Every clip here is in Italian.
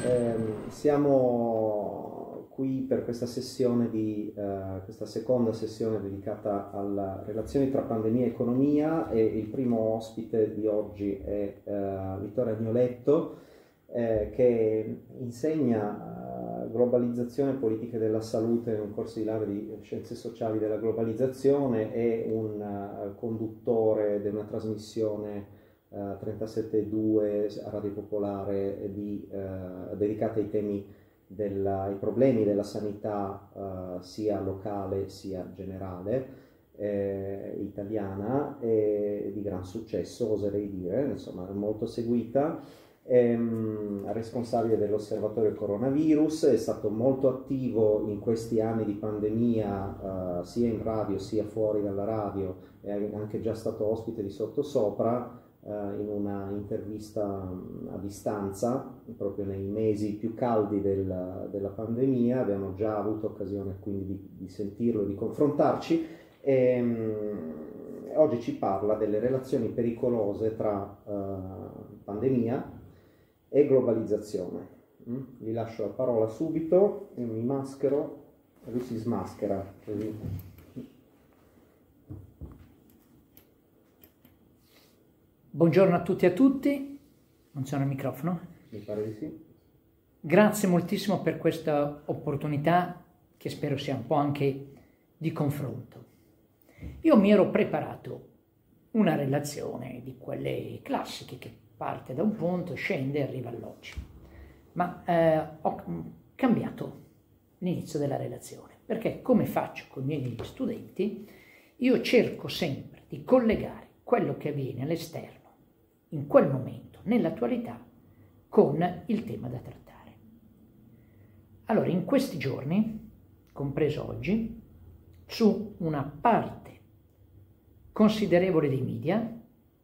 Siamo qui per questa sessione questa seconda sessione dedicata alle relazioni tra pandemia e economia, e il primo ospite di oggi è Vittorio Agnoletto, che insegna globalizzazione e politiche della salute in un corso di laurea di scienze sociali della globalizzazione, è un conduttore di una trasmissione 37.2 a Radio Popolare dedicata ai problemi della sanità sia locale sia generale italiana, e di gran successo, oserei dire, insomma è molto seguita. È responsabile dell'osservatorio coronavirus, è stato molto attivo in questi anni di pandemia sia in radio sia fuori dalla radio, è anche già stato ospite di Sottosopra in una intervista a distanza proprio nei mesi più caldi della pandemia. Abbiamo già avuto occasione quindi di sentirlo e di confrontarci, oggi ci parla delle relazioni pericolose tra pandemia e globalizzazione. Gli lascio la parola subito, io mi maschero e lui si smaschera così. Buongiorno a tutti e a tutti, non c'è un microfono? Mi pare di sì. Grazie moltissimo per questa opportunità, che spero sia un po' anche di confronto. Io mi ero preparato una relazione di quelle classiche che parte da un punto, scende e arriva all'oggi, ma ho cambiato l'inizio della relazione, perché come faccio con i miei studenti, io cerco sempre di collegare quello che avviene all'esterno in quel momento, nell'attualità, con il tema da trattare. Allora, in questi giorni, compreso oggi, su una parte considerevole dei media,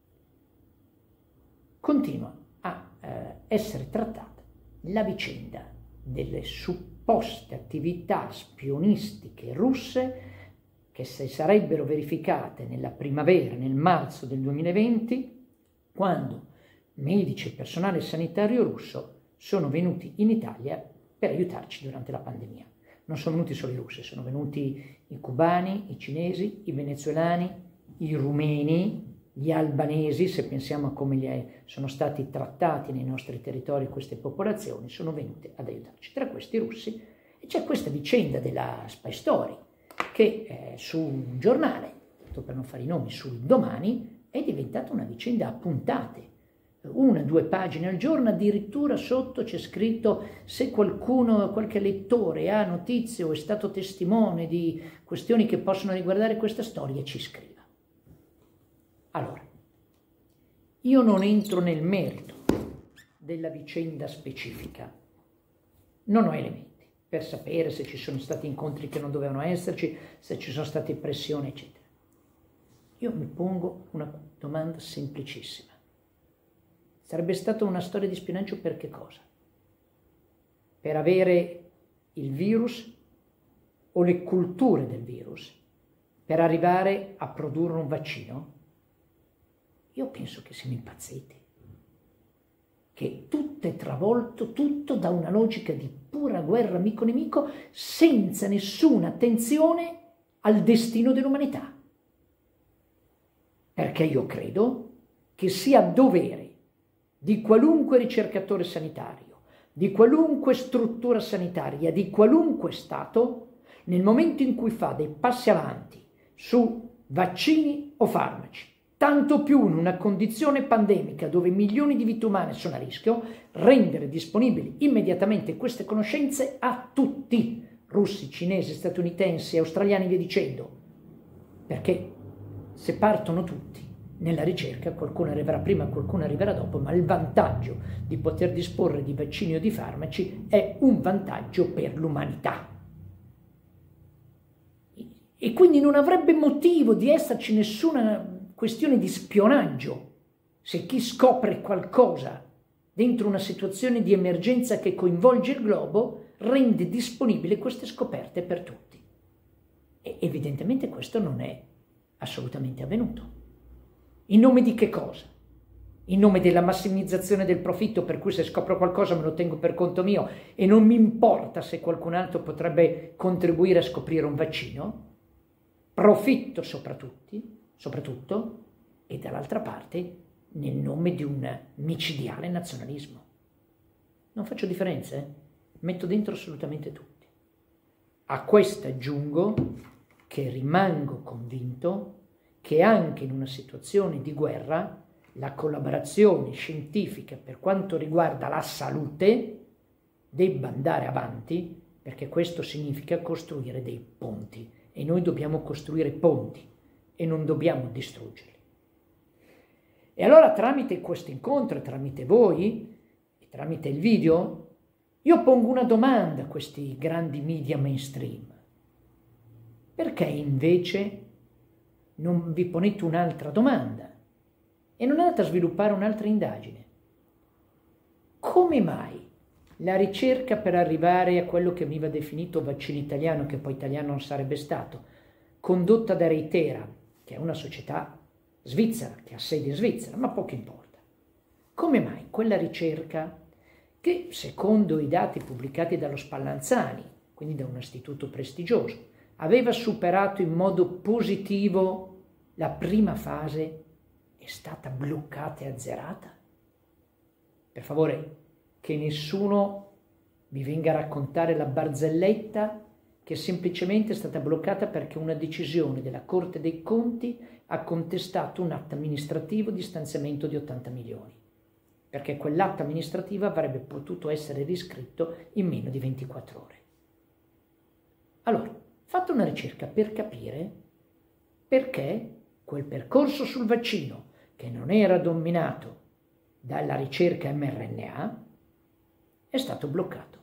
continua a essere trattata la vicenda delle supposte attività spionistiche russe che si sarebbero verificate nella primavera, nel marzo del 2020, quando medici e personale sanitario russo sono venuti in Italia per aiutarci durante la pandemia. Non sono venuti solo i russi, sono venuti i cubani, i cinesi, i venezuelani, i rumeni, gli albanesi, se pensiamo a come sono stati trattati nei nostri territori queste popolazioni, sono venute ad aiutarci. Tra questi i russi, e c'è questa vicenda della Spy Story, che su un giornale, per non fare i nomi, sul Domani, è diventata una vicenda a puntate, 1-2 pagine al giorno, addirittura sotto c'è scritto: se qualche lettore ha notizie o è stato testimone di questioni che possono riguardare questa storia, ci scriva. Allora, io non entro nel merito della vicenda specifica, non ho elementi per sapere se ci sono stati incontri che non dovevano esserci, se ci sono state pressioni, eccetera. Io mi pongo una domanda semplicissima. Sarebbe stata una storia di spionaggio per che cosa? Per avere il virus o le culture del virus? Per arrivare a produrre un vaccino? Io penso che siamo impazziti. Che tutto è travolto, tutto da una logica di pura guerra amico-nemico, senza nessuna attenzione al destino dell'umanità. Perché io credo che sia dovere di qualunque ricercatore sanitario, di qualunque struttura sanitaria, di qualunque Stato, nel momento in cui fa dei passi avanti su vaccini o farmaci, tanto più in una condizione pandemica dove milioni di vite umane sono a rischio, rendere disponibili immediatamente queste conoscenze a tutti, russi, cinesi, statunitensi, australiani, via dicendo, perché se partono tutti nella ricerca, qualcuno arriverà prima, qualcuno arriverà dopo, ma il vantaggio di poter disporre di vaccini o di farmaci è un vantaggio per l'umanità. E quindi non avrebbe motivo di esserci nessuna questione di spionaggio se chi scopre qualcosa dentro una situazione di emergenza che coinvolge il globo rende disponibili queste scoperte per tutti. E evidentemente questo non è assolutamente avvenuto. In nome di che cosa? in nome della massimizzazione del profitto, per cui se scopro qualcosa me lo tengo per conto mio e non mi importa se qualcun altro potrebbe contribuire a scoprire un vaccino, profitto soprattutto, e dall'altra parte nel nome di un micidiale nazionalismo. Non faccio differenze, metto dentro assolutamente tutti. A questo aggiungo che rimango convinto che anche in una situazione di guerra la collaborazione scientifica per quanto riguarda la salute debba andare avanti, perché questo significa costruire dei ponti e noi dobbiamo costruire ponti e non dobbiamo distruggerli. E allora tramite questo incontro, tramite voi e tramite il video, io pongo una domanda a questi grandi media mainstream. Perché invece non vi ponete un'altra domanda e non andate a sviluppare un'altra indagine? Come mai la ricerca per arrivare a quello che veniva definito vaccino italiano, che poi italiano non sarebbe stato, condotta da Reitera, che è una società svizzera, che ha sede in Svizzera, ma poco importa. Come mai quella ricerca, che secondo i dati pubblicati dallo Spallanzani, quindi da un istituto prestigioso, aveva superato in modo positivo la prima fase, è stata bloccata e azzerata? Per favore, che nessuno vi venga a raccontare la barzelletta che semplicemente è stata bloccata perché una decisione della Corte dei Conti ha contestato un atto amministrativo di stanziamento di 80 milioni, perché quell'atto amministrativo avrebbe potuto essere riscritto in meno di 24 ore. Allora, fate una ricerca per capire perché quel percorso sul vaccino, che non era dominato dalla ricerca mRNA, è stato bloccato.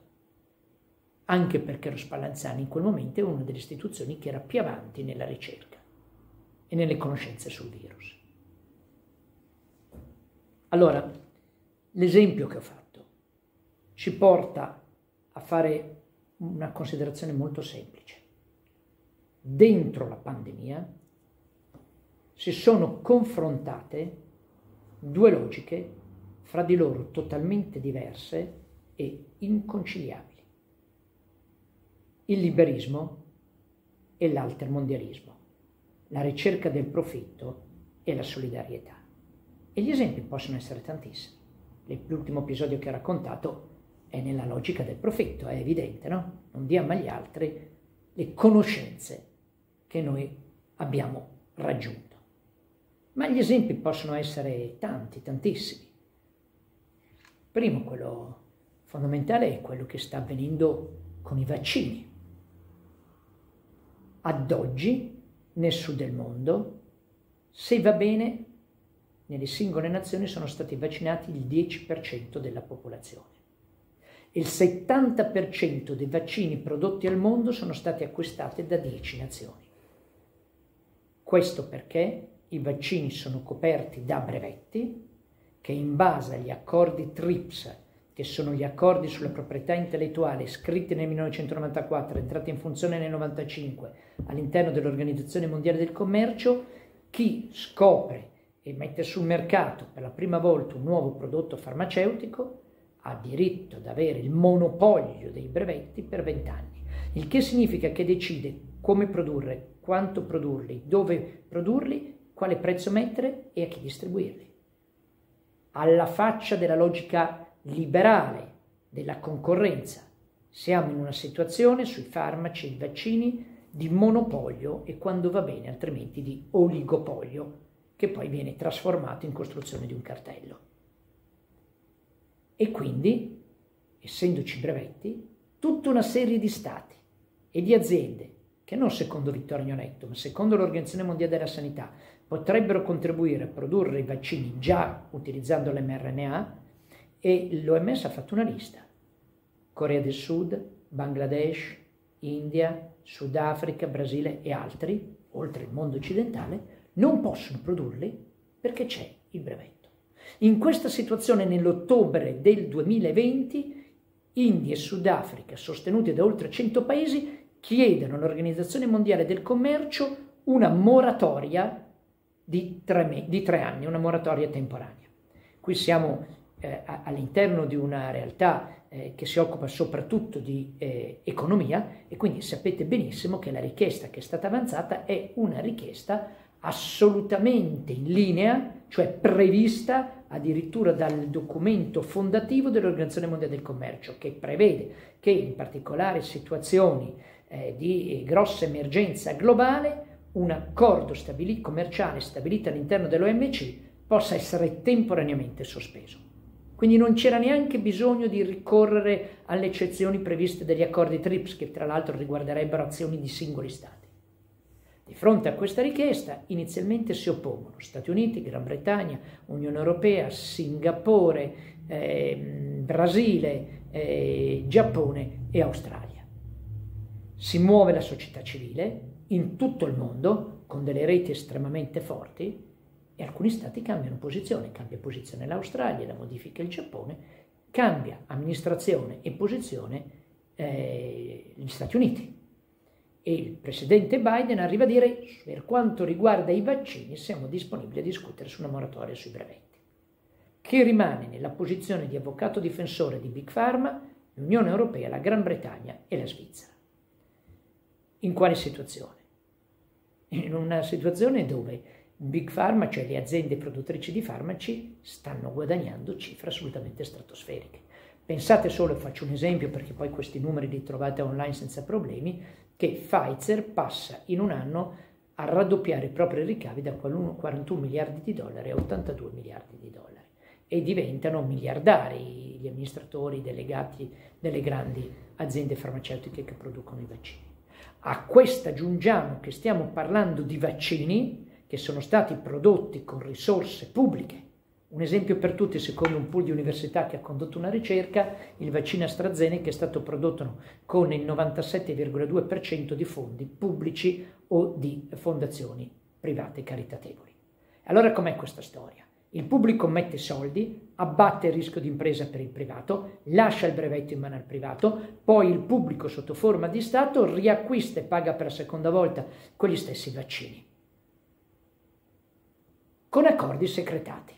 Anche perché lo Spallanzani in quel momento è una delle istituzioni che era più avanti nella ricerca e nelle conoscenze sul virus. Allora, l'esempio che ho fatto ci porta a fare una considerazione molto semplice. Dentro la pandemia si sono confrontate due logiche fra di loro totalmente diverse e inconciliabili: il liberismo e l'altermondialismo, la ricerca del profitto e la solidarietà. E gli esempi possono essere tantissimi. L'ultimo episodio che ho raccontato è nella logica del profitto, è evidente, no? Non diamo agli altri le conoscenze che noi abbiamo raggiunto. Ma gli esempi possono essere tanti, tantissimi. Primo, quello fondamentale è quello che sta avvenendo con i vaccini. Ad oggi, nel sud del mondo, se va bene, nelle singole nazioni sono stati vaccinati il 10% della popolazione. Il 70% dei vaccini prodotti al mondo sono stati acquistati da 10 nazioni. Questo perché i vaccini sono coperti da brevetti che, in base agli accordi TRIPS, che sono gli accordi sulla proprietà intellettuale scritti nel 1994, entrati in funzione nel 1995 all'interno dell'Organizzazione Mondiale del Commercio, chi scopre e mette sul mercato per la prima volta un nuovo prodotto farmaceutico ha diritto ad avere il monopolio dei brevetti per 20 anni, il che significa che decide come produrre, quanto produrli, dove produrli, quale prezzo mettere e a chi distribuirli. Alla faccia della logica liberale della concorrenza, siamo in una situazione sui farmaci e i vaccini di monopolio e, quando va bene, altrimenti di oligopolio, che poi viene trasformato in costruzione di un cartello. E quindi, essendoci brevetti, tutta una serie di stati e di aziende che, non secondo Vittorio Agnoletto, ma secondo l'Organizzazione Mondiale della Sanità, potrebbero contribuire a produrre i vaccini già utilizzando l'mRNA, e l'OMS ha fatto una lista: Corea del Sud, Bangladesh, India, Sudafrica, Brasile e altri, oltre il mondo occidentale, non possono produrli perché c'è il brevetto. In questa situazione, nell'ottobre del 2020, India e Sudafrica, sostenuti da oltre 100 paesi, chiedono all'Organizzazione Mondiale del Commercio una moratoria di 3 anni, una moratoria temporanea. Qui siamo all'interno di una realtà che si occupa soprattutto di economia, e quindi sapete benissimo che la richiesta che è stata avanzata è una richiesta assolutamente in linea, cioè prevista addirittura dal documento fondativo dell'Organizzazione Mondiale del Commercio, che prevede che in particolari situazioni di grossa emergenza globale un accordo commerciale stabilito all'interno dell'OMC possa essere temporaneamente sospeso. Quindi non c'era neanche bisogno di ricorrere alle eccezioni previste dagli accordi TRIPS, che tra l'altro riguarderebbero azioni di singoli Stati. Di fronte a questa richiesta inizialmente si oppongono Stati Uniti, Gran Bretagna, Unione Europea, Singapore, Brasile, Giappone e Australia. Si muove la società civile in tutto il mondo con delle reti estremamente forti, e alcuni stati cambiano posizione. Cambia posizione l'Australia, la modifica il Giappone, cambia amministrazione e posizione gli Stati Uniti. E il presidente Biden arriva a dire: per quanto riguarda i vaccini siamo disponibili a discutere su una moratoria sui brevetti. Chi rimane nella posizione di avvocato difensore di Big Pharma? L'Unione Europea, la Gran Bretagna e la Svizzera. In quale situazione? In una situazione dove Big Pharma, cioè le aziende produttrici di farmaci, stanno guadagnando cifre assolutamente stratosferiche. Pensate solo, faccio un esempio perché poi questi numeri li trovate online senza problemi, che Pfizer passa in un anno a raddoppiare i propri ricavi da 41 miliardi di dollari a 82 miliardi di dollari, e diventano miliardari gli amministratori delegati delle grandi aziende farmaceutiche che producono i vaccini. A questa aggiungiamo che stiamo parlando di vaccini che sono stati prodotti con risorse pubbliche. Un esempio per tutti: secondo un pool di università che ha condotto una ricerca, il vaccino AstraZeneca è stato prodotto con il 97,2% di fondi pubblici o di fondazioni private caritatevoli. Allora com'è questa storia? Il pubblico mette soldi, abbatte il rischio di impresa per il privato, lascia il brevetto in mano al privato, poi il pubblico sotto forma di Stato riacquista e paga per la seconda volta quegli stessi vaccini, con accordi segretati.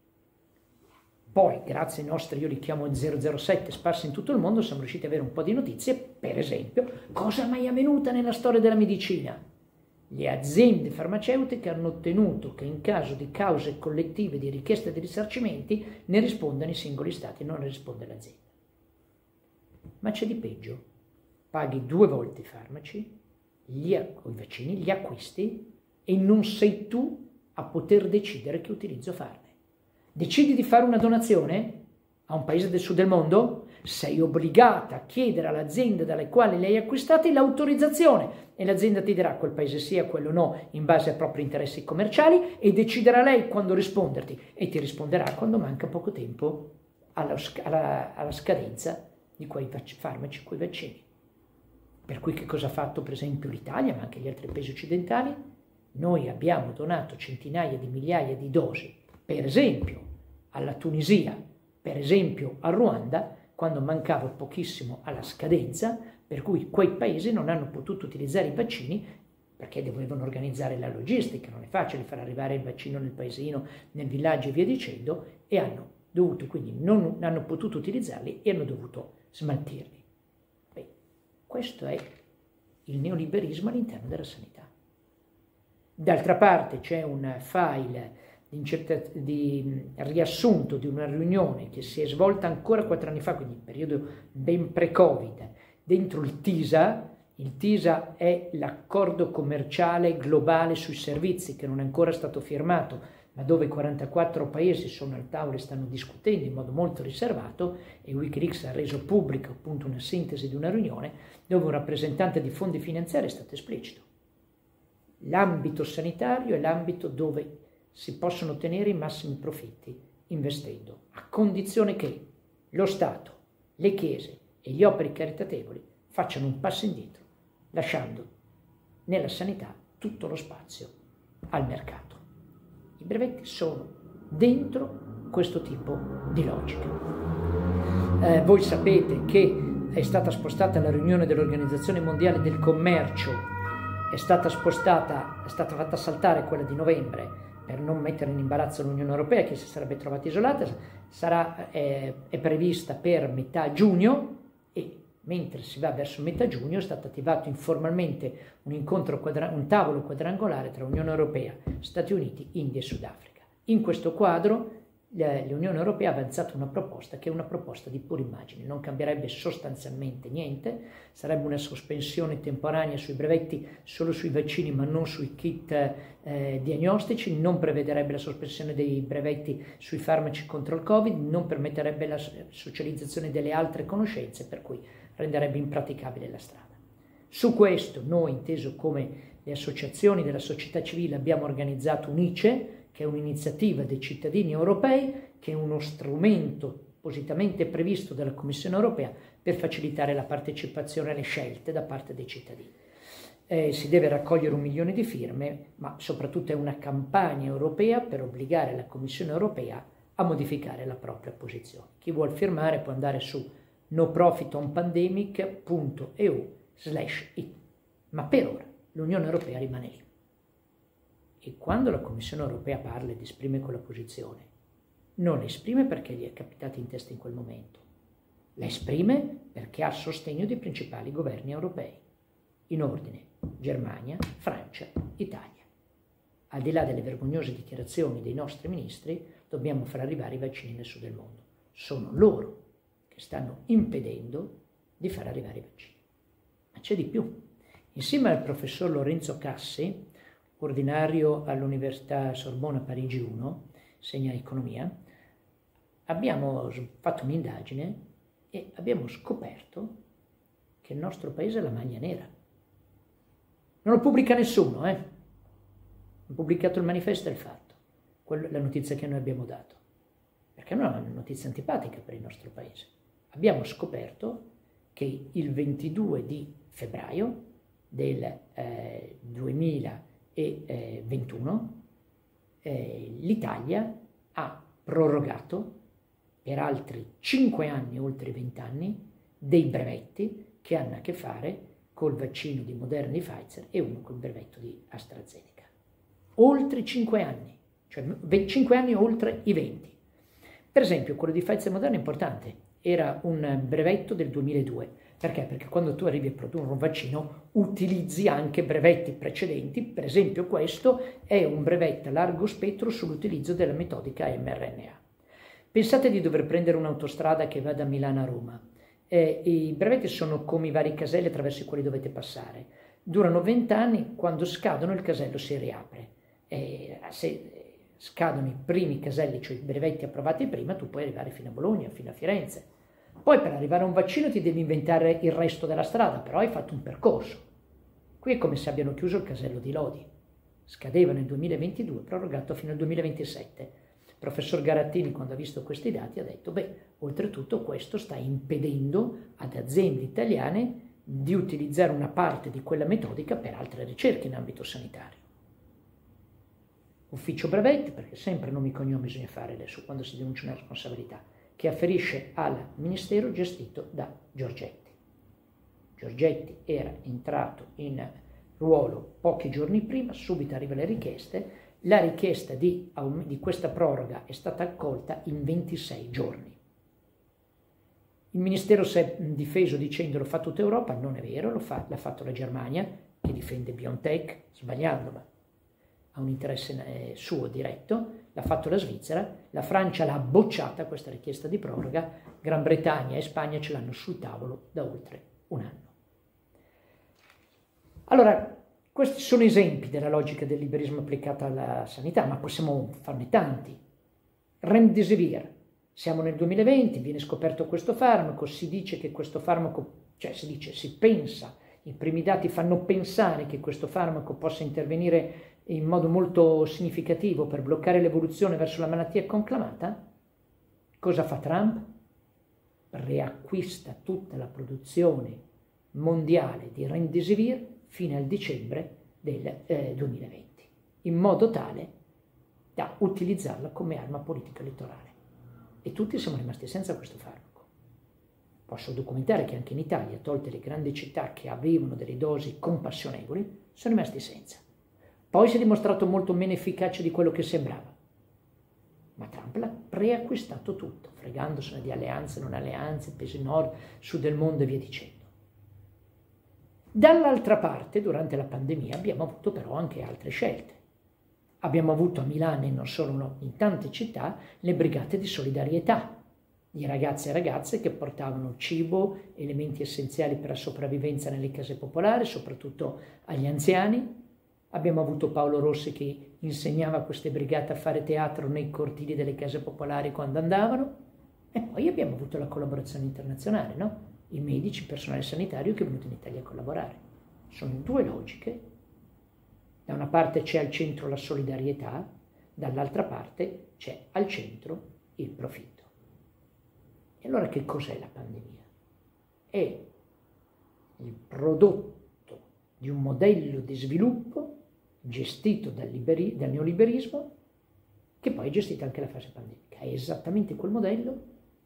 Poi, grazie ai nostri, io li chiamo 007, sparsi in tutto il mondo, siamo riusciti ad avere un po' di notizie. Per esempio, cosa mai avvenuta nella storia della medicina? Le aziende farmaceutiche hanno ottenuto che in caso di cause collettive di richieste di risarcimenti ne rispondano i singoli stati, non ne risponde l'azienda. Ma c'è di peggio: paghi 2 volte i farmaci, i vaccini, gli acquisti, e non sei tu a poter decidere che utilizzo farne. Decidi di fare una donazione a un paese del sud del mondo? Sei obbligata a chiedere all'azienda dalle quali le hai acquistate l'autorizzazione, e l'azienda ti dirà quel paese sì e quello no in base ai propri interessi commerciali, e deciderà lei quando risponderti, e ti risponderà quando manca poco tempo alla scadenza di quei farmaci, quei vaccini. Per cui che cosa ha fatto per esempio l'Italia, ma anche gli altri paesi occidentali? Noi abbiamo donato centinaia di migliaia di dosi, per esempio alla Tunisia, per esempio al Ruanda, quando mancava pochissimo alla scadenza, per cui quei paesi non hanno potuto utilizzare i vaccini perché dovevano organizzare la logistica, non è facile far arrivare il vaccino nel paesino, nel villaggio e via dicendo, e hanno dovuto, quindi non hanno potuto utilizzarli e hanno dovuto smaltirli. Beh, questo è il neoliberismo all'interno della sanità. D'altra parte c'è un file di riassunto di una riunione che si è svolta ancora 4 anni fa, quindi in periodo ben pre-Covid, dentro il TISA. Il TISA è l'accordo commerciale globale sui servizi, che non è ancora stato firmato, ma dove 44 paesi sono al tavolo e stanno discutendo in modo molto riservato, e Wikileaks ha reso pubblica appunto una sintesi di una riunione dove un rappresentante di fondi finanziari è stato esplicito. L'ambito sanitario è l'ambito dove si possono ottenere i massimi profitti investendo, a condizione che lo Stato, le chiese e gli operi caritatevoli facciano un passo indietro, lasciando nella sanità tutto lo spazio al mercato. I brevetti sono dentro questo tipo di logica. Voi sapete che è stata spostata la riunione dell'Organizzazione Mondiale del Commercio, è stata fatta saltare quella di novembre, per non mettere in imbarazzo l'Unione Europea, che si sarebbe trovata isolata, è prevista per metà giugno, e mentre si va verso metà giugno è stato attivato informalmente un tavolo quadrangolare tra Unione Europea, Stati Uniti, India e Sudafrica. In questo quadro l'Unione Europea ha avanzato una proposta che è una proposta di pura immagine, non cambierebbe sostanzialmente niente, sarebbe una sospensione temporanea sui brevetti solo sui vaccini ma non sui kit diagnostici, non prevederebbe la sospensione dei brevetti sui farmaci contro il Covid, non permetterebbe la socializzazione delle altre conoscenze, per cui renderebbe impraticabile la strada. Su questo noi, inteso come le associazioni della società civile, abbiamo organizzato un ICE, che è un'iniziativa dei cittadini europei, che è uno strumento appositamente previsto dalla Commissione europea per facilitare la partecipazione alle scelte da parte dei cittadini. Si deve raccogliere 1 milione di firme, ma soprattutto è una campagna europea per obbligare la Commissione europea a modificare la propria posizione. Chi vuol firmare può andare su noprofitonpandemic.eu/it, ma per ora l'Unione Europea rimane lì. E quando la Commissione Europea parla ed esprime quella posizione, non la esprime perché gli è capitato in testa in quel momento, la esprime perché ha sostegno dei principali governi europei, in ordine Germania, Francia, Italia. Al di là delle vergognose dichiarazioni dei nostri ministri, dobbiamo far arrivare i vaccini nel sud del mondo. Sono loro che stanno impedendo di far arrivare i vaccini. Ma c'è di più. Insieme al professor Lorenzo Cassi, ordinario all'Università Sorbona Parigi 1, insegna economia, abbiamo fatto un'indagine e abbiamo scoperto che il nostro paese ha la maglia nera. Non lo pubblica nessuno, Ha pubblicato il manifesto e il fatto. Quella è la notizia che noi abbiamo dato. Perché non è una notizia antipatica per il nostro paese. Abbiamo scoperto che il 22 di febbraio del 2021 l'Italia ha prorogato per altri 5 anni, oltre 20 anni, dei brevetti che hanno a che fare col vaccino di Moderna e Pfizer e uno col brevetto di AstraZeneca. Oltre 5 anni, cioè 5 anni oltre i 20. Per esempio, quello di Pfizer e Moderna è importante, era un brevetto del 2002. Perché? Perché quando tu arrivi a produrre un vaccino utilizzi anche brevetti precedenti, per esempio questo è un brevetto a largo spettro sull'utilizzo della metodica mRNA. Pensate di dover prendere un'autostrada che va da Milano a Roma. I brevetti sono come i vari caselli attraverso i quali dovete passare. Durano 20 anni, quando scadono il casello si riapre. Se scadono i primi caselli, cioè i brevetti approvati prima, tu puoi arrivare fino a Bologna, fino a Firenze. Poi per arrivare a un vaccino ti devi inventare il resto della strada, però hai fatto un percorso. Qui è come se abbiano chiuso il casello di Lodi. Scadeva nel 2022, prorogato fino al 2027. Il professor Garattini, quando ha visto questi dati, ha detto, oltretutto questo sta impedendo ad aziende italiane di utilizzare una parte di quella metodica per altre ricerche in ambito sanitario. Ufficio brevetti, perché sempre nomi e cognomi bisogna fare adesso quando si denuncia una responsabilità, che afferisce al ministero gestito da Giorgetti. Giorgetti era entrato in ruolo pochi giorni prima, subito arrivano le richieste, la richiesta di questa proroga è stata accolta in 26 giorni. Il ministero si è difeso dicendo lo fa tutta Europa, non è vero, l'ha fatto la Germania, che difende BioNTech, sbagliando, ma ha un interesse suo diretto, l'ha fatto la Svizzera, la Francia l'ha bocciata questa richiesta di proroga, Gran Bretagna e Spagna ce l'hanno sul tavolo da oltre un anno. Allora, questi sono esempi della logica del liberismo applicata alla sanità, ma possiamo farne tanti. Remdesivir, siamo nel 2020, viene scoperto questo farmaco, si dice che questo farmaco, si pensa, i primi dati fanno pensare che questo farmaco possa intervenire in modo molto significativo per bloccare l'evoluzione verso la malattia conclamata. Cosa fa Trump? Riacquista tutta la produzione mondiale di Remdesivir fino al dicembre del 2020, in modo tale da utilizzarla come arma politica elettorale. E tutti siamo rimasti senza questo farmaco. Posso documentare che anche in Italia, tolte le grandi città che avevano delle dosi compassionevoli, sono rimasti senza. Poi si è dimostrato molto meno efficace di quello che sembrava. Ma Trump l'ha preacquistato tutto, fregandosene di alleanze, non alleanze, peso nord, sud del mondo e via dicendo. Dall'altra parte, durante la pandemia, abbiamo avuto però anche altre scelte. Abbiamo avuto a Milano e non solo in tante città le brigate di solidarietà, di ragazzi e ragazze che portavano cibo, elementi essenziali per la sopravvivenza nelle case popolari, soprattutto agli anziani. Abbiamo avuto Paolo Rossi che insegnava a queste brigate a fare teatro nei cortili delle case popolari quando andavano. E poi abbiamo avuto la collaborazione internazionale, no? I medici, il personale sanitario che è venuto in Italia a collaborare. Sono due logiche. Da una parte c'è al centro la solidarietà, dall'altra parte c'è al centro il profitto. E allora che cos'è la pandemia? È il prodotto di un modello di sviluppo gestito dal neoliberismo, che poi è gestita anche la fase pandemica. È esattamente quel modello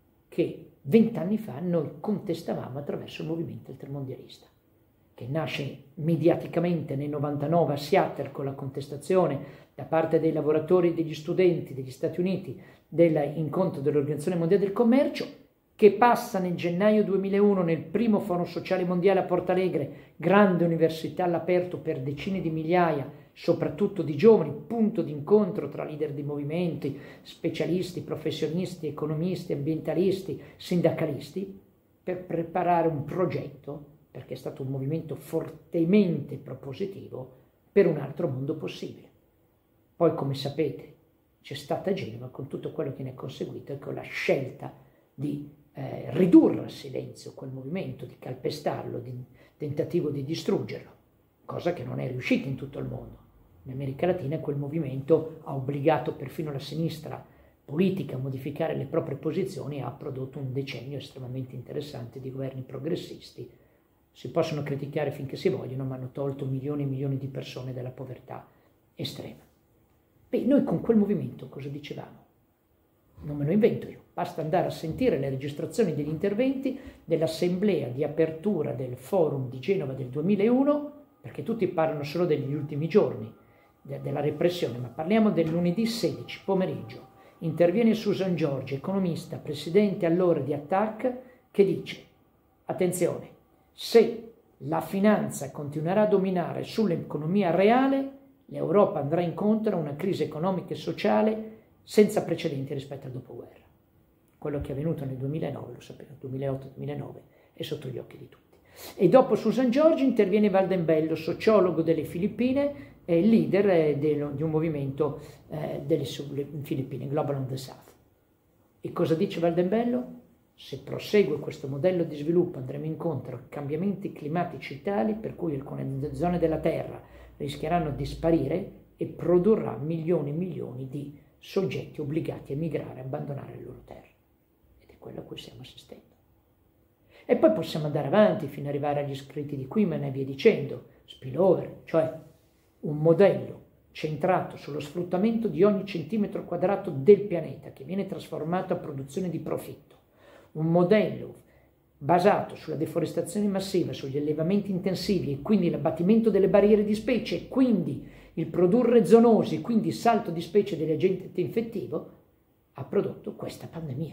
che 20 anni fa noi contestavamo attraverso il movimento intermondialista, che nasce mediaticamente nel 99 a Seattle con la contestazione da parte dei lavoratori e degli studenti degli Stati Uniti dell'incontro dell'Organizzazione Mondiale del Commercio, che passa nel gennaio 2001 nel primo Forum Sociale Mondiale a Porto Alegre, grande università all'aperto per decine di migliaia, soprattutto di giovani, punto di incontro tra leader di movimenti, specialisti, professionisti, economisti, ambientalisti, sindacalisti, per preparare un progetto, perché è stato un movimento fortemente propositivo, per un altro mondo possibile. Poi, come sapete, c'è stata Genova con tutto quello che ne è conseguito e con la scelta di ridurre al silenzio quel movimento, di calpestarlo, di tentativo di distruggerlo, cosa che non è riuscita in tutto il mondo. In America Latina quel movimento ha obbligato perfino la sinistra politica a modificare le proprie posizioni e ha prodotto un decennio estremamente interessante di governi progressisti. Si possono criticare finché si vogliono, ma hanno tolto milioni e milioni di persone dalla povertà estrema. Beh, noi con quel movimento cosa dicevamo? Non me lo invento io, basta andare a sentire le registrazioni degli interventi dell'assemblea di apertura del forum di Genova del 2001, perché tutti parlano solo degli ultimi giorni della repressione, ma parliamo del lunedì 16 pomeriggio. Interviene Susan Giorgi, economista, presidente allora di Attac, che dice: attenzione, se la finanza continuerà a dominare sull'economia reale, l'Europa andrà incontro a una crisi economica e sociale senza precedenti rispetto al dopoguerra. Quello che è avvenuto nel 2009, lo sapete, 2008-2009, è sotto gli occhi di tutti. E dopo Susan Giorgi interviene Valdembello, sociologo delle Filippine e leader di un movimento delle Filippine, Global on the South. E cosa dice Valdembello? Se prosegue questo modello di sviluppo andremo incontro a cambiamenti climatici tali per cui alcune zone della Terra rischieranno di sparire e produrrà milioni e milioni di soggetti obbligati a migrare, a abbandonare le loro terre. Ed è quello a cui stiamo assistendo. E poi possiamo andare avanti fino ad arrivare agli scritti di Quimmen e via dicendo, spillover, cioè un modello centrato sullo sfruttamento di ogni centimetro quadrato del pianeta che viene trasformato a produzione di profitto. Un modello basato sulla deforestazione massiva, sugli allevamenti intensivi e quindi l'abbattimento delle barriere di specie e quindi il produrre zoonosi, quindi il salto di specie dell'agente infettivo, ha prodotto questa pandemia.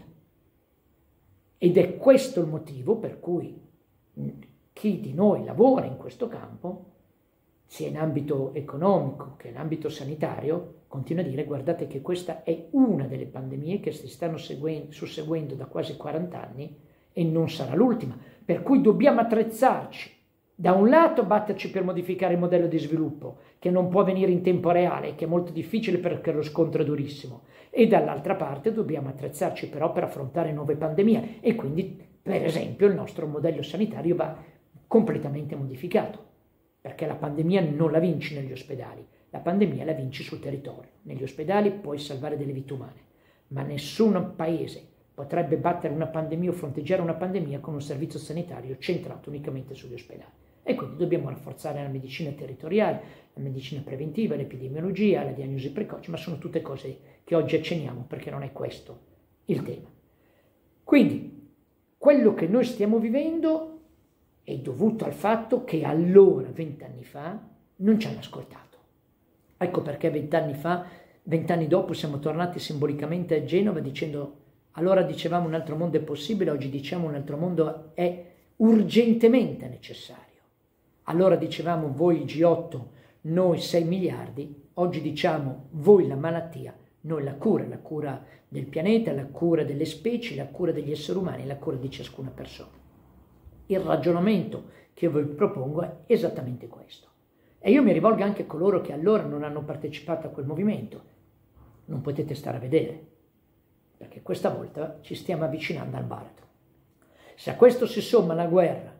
Ed è questo il motivo per cui chi di noi lavora in questo campo, sia in ambito economico che in ambito sanitario, continua a dire: guardate che questa è una delle pandemie che si stanno susseguendo da quasi 40 anni e non sarà l'ultima, per cui dobbiamo attrezzarci. Da un lato batterci per modificare il modello di sviluppo, che non può avvenire in tempo reale, che è molto difficile perché lo scontro è durissimo, e dall'altra parte dobbiamo attrezzarci però per affrontare nuove pandemie e quindi, per esempio, il nostro modello sanitario va completamente modificato, perché la pandemia non la vinci negli ospedali, la pandemia la vinci sul territorio. Negli ospedali puoi salvare delle vite umane, ma nessun paese potrebbe battere una pandemia o fronteggiare una pandemia con un servizio sanitario centrato unicamente sugli ospedali. E quindi dobbiamo rafforzare la medicina territoriale, la medicina preventiva, l'epidemiologia, la diagnosi precoce, ma sono tutte cose che oggi accenniamo perché non è questo il tema. Quindi, quello che noi stiamo vivendo è dovuto al fatto che allora, 20 anni fa, non ci hanno ascoltato. Ecco perché 20 anni dopo siamo tornati simbolicamente a Genova dicendo allora dicevamo un altro mondo è possibile, oggi diciamo un altro mondo è urgentemente necessario. Allora dicevamo voi il G8, noi 6 miliardi, oggi diciamo voi la malattia, noi la cura del pianeta, la cura delle specie, la cura degli esseri umani, la cura di ciascuna persona. Il ragionamento che io vi propongo è esattamente questo. E io mi rivolgo anche a coloro che allora non hanno partecipato a quel movimento. Non potete stare a vedere, perché questa volta ci stiamo avvicinando al baratro. Se a questo si somma la guerra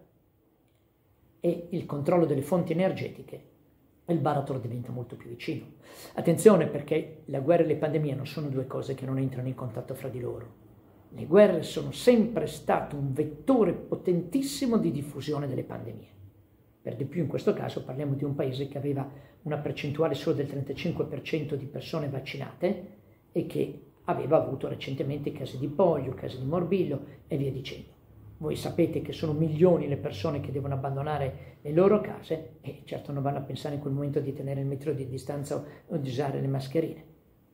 e il controllo delle fonti energetiche, il baratro diventa molto più vicino. Attenzione, perché la guerra e le pandemie non sono due cose che non entrano in contatto fra di loro. Le guerre sono sempre state un vettore potentissimo di diffusione delle pandemie. Per di più in questo caso parliamo di un paese che aveva una percentuale solo del 35% di persone vaccinate e che aveva avuto recentemente casi di polio, casi di morbillo e via dicendo. Voi sapete che sono milioni le persone che devono abbandonare le loro case e certo non vanno a pensare in quel momento di tenere il metro di distanza o di usare le mascherine.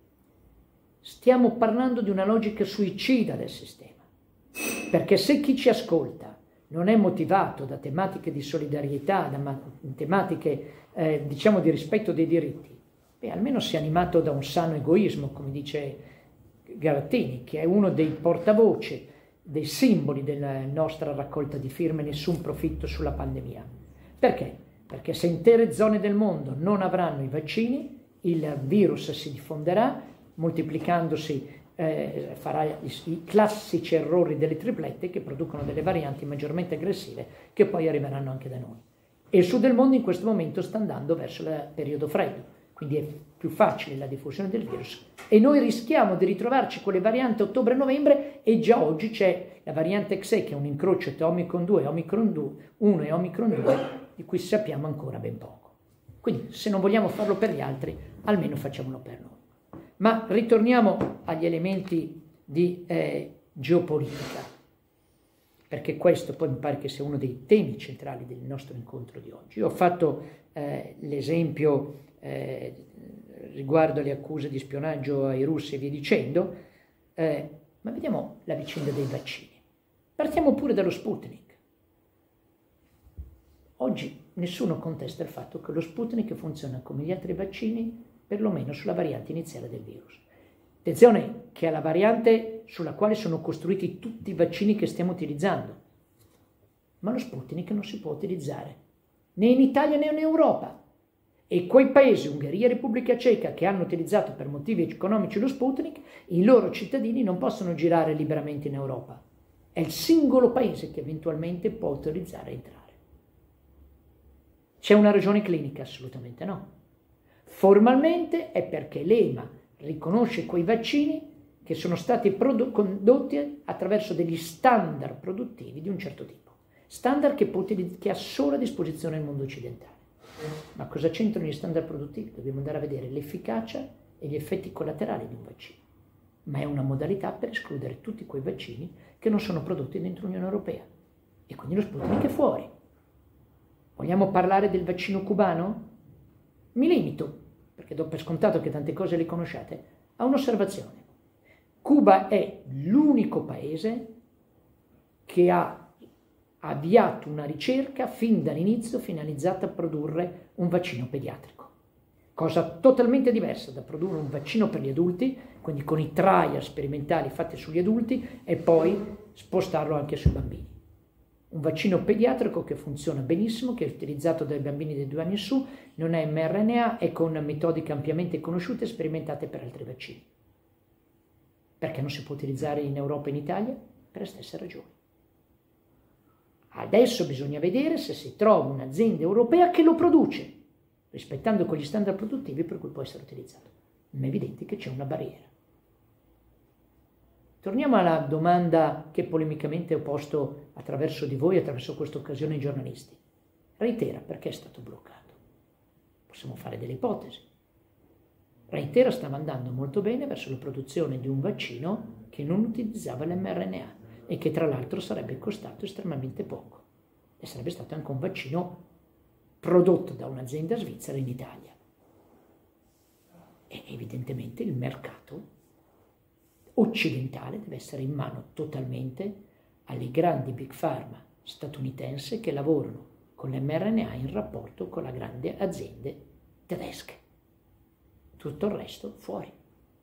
Stiamo parlando di una logica suicida del sistema, perché se chi ci ascolta non è motivato da tematiche di solidarietà, da tematiche diciamo di rispetto dei diritti, almeno sia animato da un sano egoismo, come dice Garattini, che è uno dei portavoce, dei simboli della nostra raccolta di firme, nessun profitto sulla pandemia. Perché? Perché se intere zone del mondo non avranno i vaccini, il virus si diffonderà, moltiplicandosi farà i classici errori delle triplette che producono delle varianti maggiormente aggressive che poi arriveranno anche da noi. E il sud del mondo in questo momento sta andando verso il periodo freddo, quindi è più facile la diffusione del virus e noi rischiamo di ritrovarci con le varianti ottobre-novembre e già oggi c'è la variante XE che è un incrocio tra Omicron 2 e Omicron 1 e Omicron 2 di cui sappiamo ancora ben poco. Quindi se non vogliamo farlo per gli altri, almeno facciamolo per noi. Ma ritorniamo agli elementi di geopolitica, perché questo poi mi pare che sia uno dei temi centrali del nostro incontro di oggi. Io ho fatto l'esempio riguardo alle accuse di spionaggio ai russi e via dicendo, ma vediamo la vicenda dei vaccini. Partiamo pure dallo Sputnik. Oggi nessuno contesta il fatto che lo Sputnik funziona come gli altri vaccini, perlomeno sulla variante iniziale del virus. Attenzione che è la variante sulla quale sono costruiti tutti i vaccini che stiamo utilizzando, ma lo Sputnik non si può utilizzare né in Italia né in Europa. E quei paesi, Ungheria e Repubblica Ceca, che hanno utilizzato per motivi economici lo Sputnik, i loro cittadini non possono girare liberamente in Europa. È il singolo paese che eventualmente può autorizzare a entrare. C'è una ragione clinica? Assolutamente no. Formalmente è perché l'EMA riconosce quei vaccini che sono stati condotti attraverso degli standard produttivi di un certo tipo. Standard che ha solo a disposizione il mondo occidentale. Ma cosa c'entrano gli standard produttivi? Dobbiamo andare a vedere l'efficacia e gli effetti collaterali di un vaccino. Ma è una modalità per escludere tutti quei vaccini che non sono prodotti dentro l'Unione Europea. E quindi lo Sputnik è fuori. Vogliamo parlare del vaccino cubano? Mi limito, perché do per scontato che tante cose le conosciate, a un'osservazione. Cuba è l'unico paese che ha avviato una ricerca fin dall'inizio finalizzata a produrre un vaccino pediatrico. Cosa totalmente diversa da produrre un vaccino per gli adulti, quindi con i trial sperimentali fatti sugli adulti e poi spostarlo anche sui bambini. Un vaccino pediatrico che funziona benissimo, che è utilizzato dai bambini di 2 anni in su, non è mRNA e con metodiche ampiamente conosciute e sperimentate per altri vaccini. Perché non si può utilizzare in Europa e in Italia? Per le stesse ragioni. Adesso bisogna vedere se si trova un'azienda europea che lo produce, rispettando quegli standard produttivi per cui può essere utilizzato. Ma è evidente che c'è una barriera. Torniamo alla domanda che polemicamente ho posto attraverso di voi, attraverso questa occasione ai giornalisti. Reitera, perché è stato bloccato? Possiamo fare delle ipotesi. Reitera stava andando molto bene verso la produzione di un vaccino che non utilizzava l'mRNA e che tra l'altro sarebbe costato estremamente poco. E sarebbe stato anche un vaccino prodotto da un'azienda svizzera in Italia. E evidentemente il mercato occidentale deve essere in mano totalmente alle grandi big pharma statunitensi che lavorano con l'mRNA in rapporto con le grandi aziende tedesche. Tutto il resto fuori.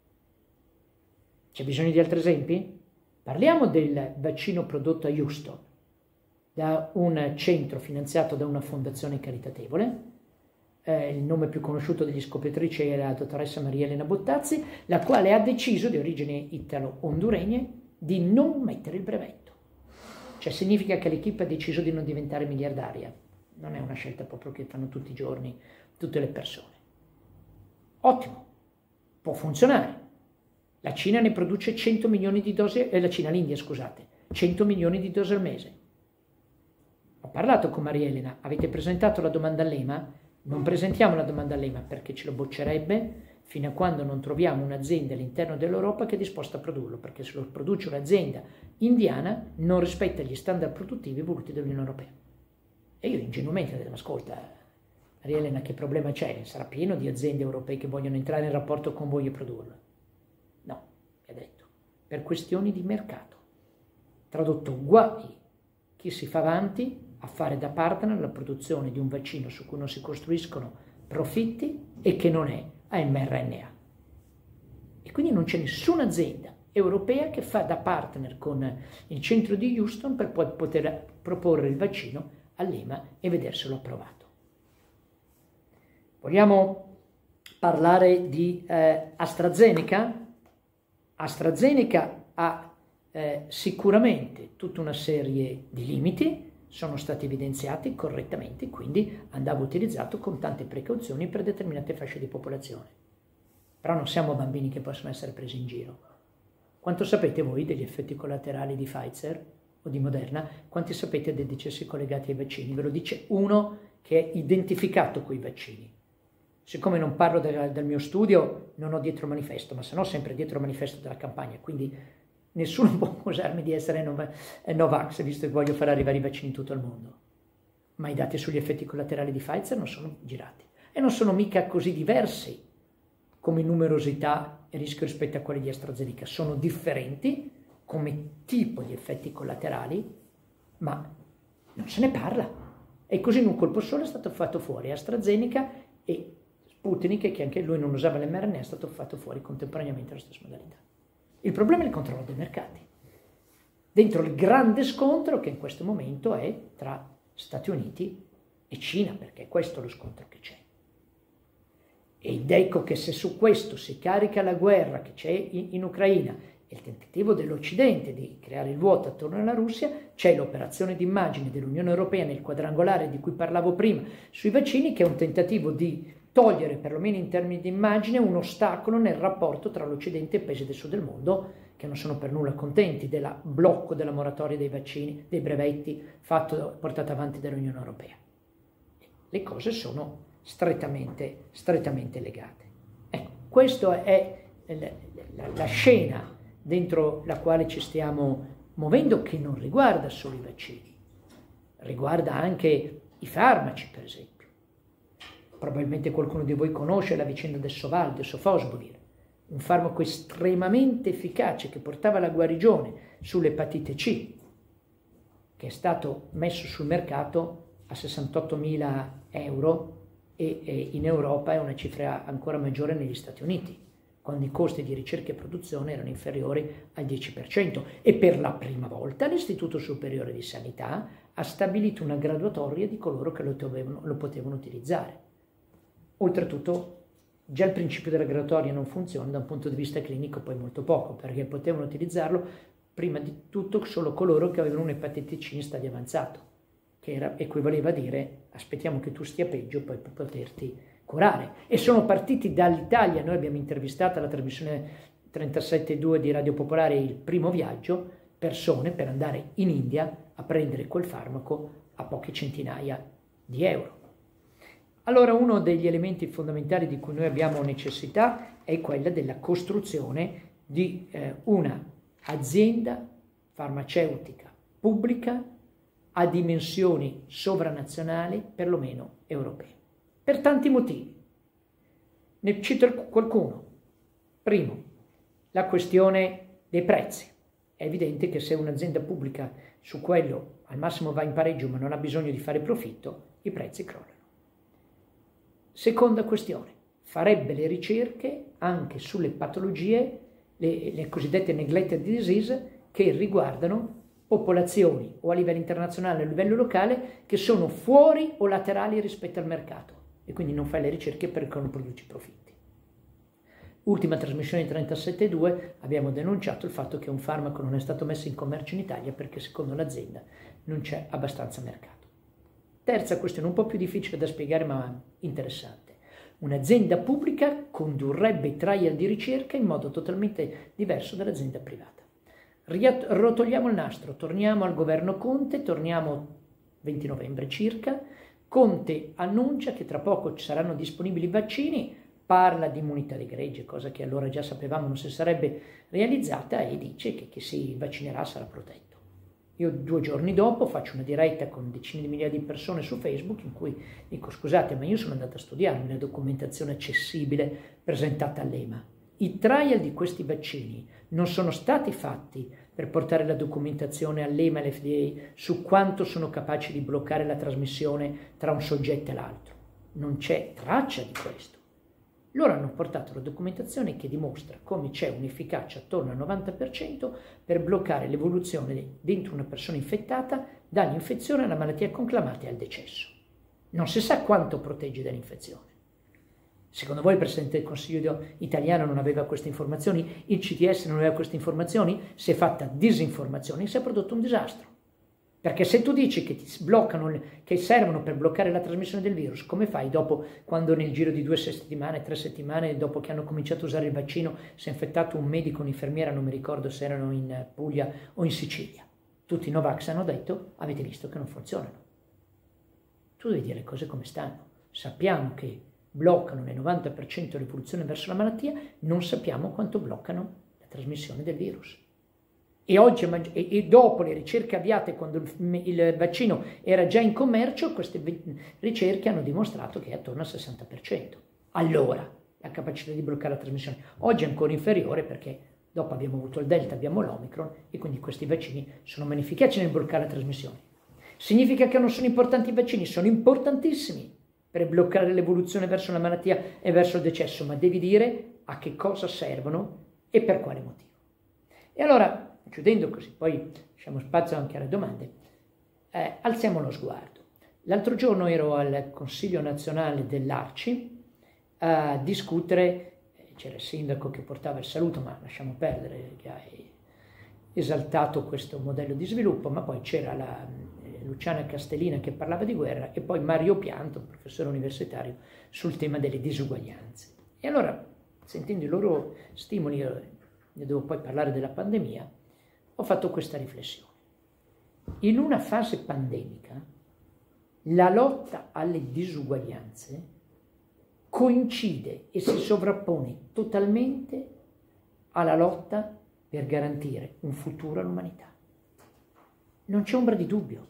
C'è bisogno di altri esempi? Parliamo del vaccino prodotto a Houston da un centro finanziato da una fondazione caritatevole. Il nome più conosciuto degli scopritrici era la dottoressa Maria Elena Bottazzi, la quale ha deciso, di origini italo-honduregne, di non mettere il brevetto. Cioè significa che l'equipe ha deciso di non diventare miliardaria. Non è una scelta proprio che fanno tutti i giorni tutte le persone. Ottimo, può funzionare. La Cina ne produce 100 milioni di dosi, l'India, scusate, 100 milioni di dosi al mese. Ho parlato con Maria Elena, avete presentato la domanda all'EMA? Non presentiamo la domanda all'EMA perché ce lo boccerebbe fino a quando non troviamo un'azienda all'interno dell'Europa che è disposta a produrlo, perché se lo produce un'azienda indiana non rispetta gli standard produttivi voluti dall'Unione Europea. E io ingenuamente ho detto, ascolta, Maria Elena, che problema c'è? Sarà pieno di aziende europee che vogliono entrare in rapporto con voi e produrlo. No, mi ha detto, per questioni di mercato. Tradotto, guai chi si fa avanti a fare da partner la produzione di un vaccino su cui non si costruiscono profitti e che non è a mRNA. E quindi non c'è nessuna azienda europea che fa da partner con il centro di Houston per poi poter proporre il vaccino all'EMA e vederselo approvato. Vogliamo parlare di AstraZeneca? AstraZeneca ha sicuramente tutta una serie di limiti, sono stati evidenziati correttamente, quindi andava utilizzato con tante precauzioni per determinate fasce di popolazione. Però non siamo bambini che possono essere presi in giro. Quanto sapete voi degli effetti collaterali di Pfizer o di Moderna? Quanti sapete dei decessi collegati ai vaccini? Ve lo dice uno che è identificato coi vaccini. Siccome non parlo del mio studio, non ho dietro manifesto, ma se no sempre dietro manifesto della campagna, quindi nessuno può accusarmi di essere Novax, visto che voglio far arrivare i vaccini in tutto il mondo. Ma i dati sugli effetti collaterali di Pfizer non sono girati. E non sono mica così diversi come numerosità e rischio rispetto a quelli di AstraZeneca. Sono differenti come tipo di effetti collaterali, ma non se ne parla. E così in un colpo solo è stato fatto fuori AstraZeneca e Sputnik, che anche lui non usava l'mRNA, è stato fatto fuori contemporaneamente alla stessa modalità. Il problema è il controllo dei mercati. Dentro il grande scontro che in questo momento è tra Stati Uniti e Cina, perché questo è lo scontro che c'è. Ed ecco che se su questo si carica la guerra che c'è in Ucraina e il tentativo dell'Occidente di creare il vuoto attorno alla Russia, c'è l'operazione d'immagine dell'Unione Europea nel quadrangolare di cui parlavo prima sui vaccini, che è un tentativo di togliere, perlomeno in termini di immagine, un ostacolo nel rapporto tra l'Occidente e i paesi del sud del mondo, che non sono per nulla contenti del blocco della moratoria dei vaccini, dei brevetti portato avanti dall'Unione Europea. Le cose sono strettamente legate. Ecco, questa è la scena dentro la quale ci stiamo muovendo, che non riguarda solo i vaccini, riguarda anche i farmaci, per esempio. Probabilmente qualcuno di voi conosce la vicenda del Sovaldi, Sofosbuvir, un farmaco estremamente efficace che portava alla guarigione sull'epatite C, che è stato messo sul mercato a 68.000 euro e in Europa è una cifra ancora maggiore negli Stati Uniti, quando i costi di ricerca e produzione erano inferiori al 10%, e per la prima volta l'Istituto Superiore di Sanità ha stabilito una graduatoria di coloro che lo potevano utilizzare. Oltretutto, già il principio della graduatoria non funziona da un punto di vista clinico, poi molto poco, perché potevano utilizzarlo prima di tutto solo coloro che avevano un'epatite C in stadio avanzato, che equivaleva a dire aspettiamo che tu stia peggio poi per poterti curare. E sono partiti dall'Italia, noi abbiamo intervistato alla trasmissione 37.2 di Radio Popolare Il Primo Viaggio, persone per andare in India a prendere quel farmaco a poche centinaia di euro. Allora uno degli elementi fondamentali di cui noi abbiamo necessità è quella della costruzione di una azienda farmaceutica pubblica a dimensioni sovranazionali, perlomeno europee, per tanti motivi. Ne cito qualcuno. Primo, la questione dei prezzi. È evidente che se un'azienda pubblica su quello al massimo va in pareggio ma non ha bisogno di fare profitto, i prezzi crollano. Seconda questione, farebbe le ricerche anche sulle patologie, le cosiddette neglected disease, che riguardano popolazioni o a livello internazionale o a livello locale che sono fuori o laterali rispetto al mercato e quindi non fai le ricerche perché non produci profitti. Ultima trasmissione di 37.2 abbiamo denunciato il fatto che un farmaco non è stato messo in commercio in Italia perché secondo l'azienda non c'è abbastanza mercato. Terza questione, un po' più difficile da spiegare ma interessante. Un'azienda pubblica condurrebbe i trial di ricerca in modo totalmente diverso dall'azienda privata. Rotoliamo il nastro, torniamo al governo Conte, torniamo 20 novembre circa. Conte annuncia che tra poco ci saranno disponibili vaccini, parla di immunità di gregge, cosa che allora già sapevamo non si sarebbe realizzata, e dice che chi si vaccinerà sarà protetto. Io 2 giorni dopo faccio una diretta con decine di migliaia di persone su Facebook in cui dico: scusate, ma io sono andato a studiare una documentazione accessibile presentata all'EMA. I trial di questi vaccini non sono stati fatti per portare la documentazione all'EMA e all'FDA su quanto sono capaci di bloccare la trasmissione tra un soggetto e l'altro. Non c'è traccia di questo. Loro hanno portato la documentazione che dimostra come c'è un'efficacia attorno al 90% per bloccare l'evoluzione dentro una persona infettata dall'infezione alla malattia conclamata e al decesso. Non si sa quanto protegge dall'infezione. Secondo voi il Presidente del Consiglio italiano non aveva queste informazioni? Il CTS non aveva queste informazioni? Si è fatta disinformazione e si è prodotto un disastro. Perché se tu dici che ti bloccano, che servono per bloccare la trasmissione del virus, come fai dopo, quando nel giro di 2 settimane, 3 settimane, dopo che hanno cominciato a usare il vaccino, si è infettato un medico, un'infermiera, non mi ricordo se erano in Puglia o in Sicilia. Tutti i Novax hanno detto: avete visto che non funzionano. Tu devi dire le cose come stanno. Sappiamo che bloccano nel 90% l'evoluzione verso la malattia, non sappiamo quanto bloccano la trasmissione del virus. E oggi e dopo le ricerche avviate quando il vaccino era già in commercio, queste ricerche hanno dimostrato che è attorno al 60%. Allora, la capacità di bloccare la trasmissione oggi è ancora inferiore perché dopo abbiamo avuto il Delta, abbiamo l'Omicron e quindi questi vaccini sono meno efficaci nel bloccare la trasmissione. Significa che non sono importanti i vaccini? Sono importantissimi per bloccare l'evoluzione verso la malattia e verso il decesso, ma devi dire a che cosa servono e per quale motivo. E allora, chiudendo così, poi lasciamo spazio anche alle domande, alziamo lo sguardo. L'altro giorno ero al Consiglio nazionale dell'ARCI a discutere, c'era il sindaco che portava il saluto, ma lasciamo perdere, che ha esaltato questo modello di sviluppo, ma poi c'era Luciana Castellina che parlava di guerra e poi Mario Pianto, professore universitario, sul tema delle disuguaglianze. E allora, sentendo i loro stimoli, ne devo poi parlare della pandemia, ho fatto questa riflessione. In una fase pandemica, la lotta alle disuguaglianze coincide e si sovrappone totalmente alla lotta per garantire un futuro all'umanità. Non c'è ombra di dubbio.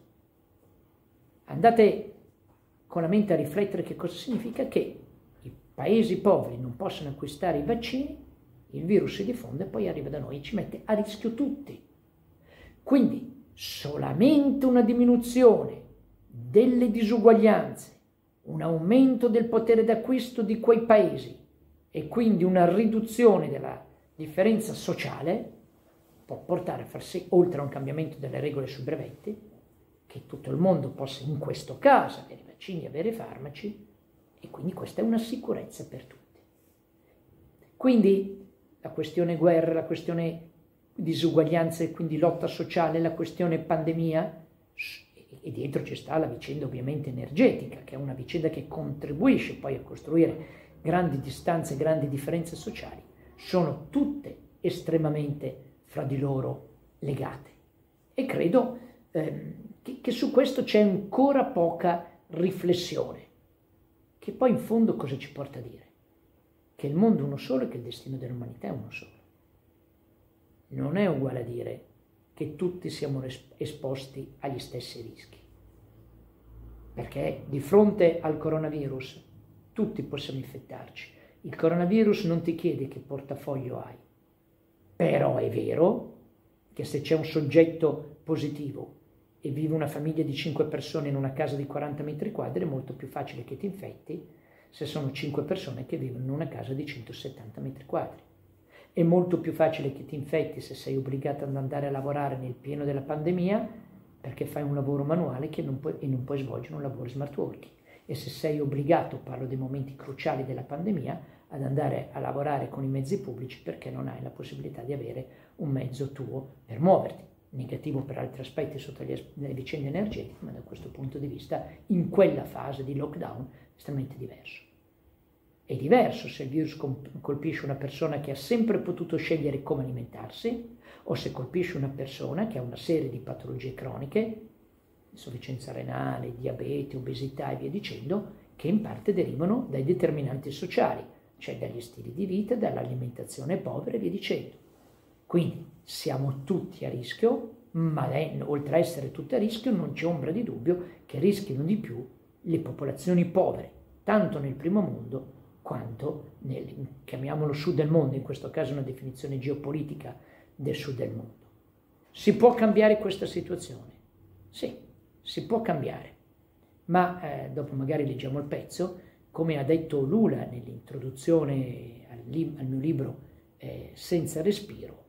Andate con la mente a riflettere che cosa significa che i paesi poveri non possono acquistare i vaccini, il virus si diffonde e poi arriva da noi e ci mette a rischio tutti. Quindi solamente una diminuzione delle disuguaglianze, un aumento del potere d'acquisto di quei paesi e quindi una riduzione della differenza sociale può portare a far sì, oltre a un cambiamento delle regole sui brevetti, che tutto il mondo possa in questo caso avere vaccini, avere farmaci, e quindi questa è una sicurezza per tutti. Quindi la questione guerra, la questione disuguaglianze, quindi lotta sociale, la questione pandemia, e dietro ci sta la vicenda ovviamente energetica, che è una vicenda che contribuisce poi a costruire grandi distanze, grandi differenze sociali, sono tutte estremamente fra di loro legate. E credo che su questo c'è ancora poca riflessione, che poi in fondo cosa ci porta a dire? Che il mondo è uno solo e che il destino dell'umanità è uno solo. Non è uguale a dire che tutti siamo esposti agli stessi rischi, perché di fronte al coronavirus tutti possiamo infettarci. Il coronavirus non ti chiede che portafoglio hai, però è vero che se c'è un soggetto positivo e vive una famiglia di 5 persone in una casa di 40 metri quadri, è molto più facile che ti infetti se sono 5 persone che vivono in una casa di 170 metri quadri. È molto più facile che ti infetti se sei obbligato ad andare a lavorare nel pieno della pandemia perché fai un lavoro manuale e non puoi svolgere un lavoro smart working. E se sei obbligato, parlo dei momenti cruciali della pandemia, ad andare a lavorare con i mezzi pubblici perché non hai la possibilità di avere un mezzo tuo per muoverti. Negativo per altri aspetti sotto le vicende energetiche, ma da questo punto di vista, in quella fase di lockdown, è estremamente diverso. È diverso se il virus colpisce una persona che ha sempre potuto scegliere come alimentarsi o se colpisce una persona che ha una serie di patologie croniche, insufficienza renale, diabete, obesità e via dicendo, che in parte derivano dai determinanti sociali, cioè dagli stili di vita, dall'alimentazione povera e via dicendo. Quindi siamo tutti a rischio, ma oltre a essere tutti a rischio non c'è ombra di dubbio che rischino di più le popolazioni povere, tanto nel primo mondo quanto nel, chiamiamolo sud del mondo, in questo caso una definizione geopolitica del sud del mondo. Si può cambiare questa situazione? Sì, si può cambiare, ma dopo magari leggiamo il pezzo, come ha detto Lula nell'introduzione al mio libro Senza respiro,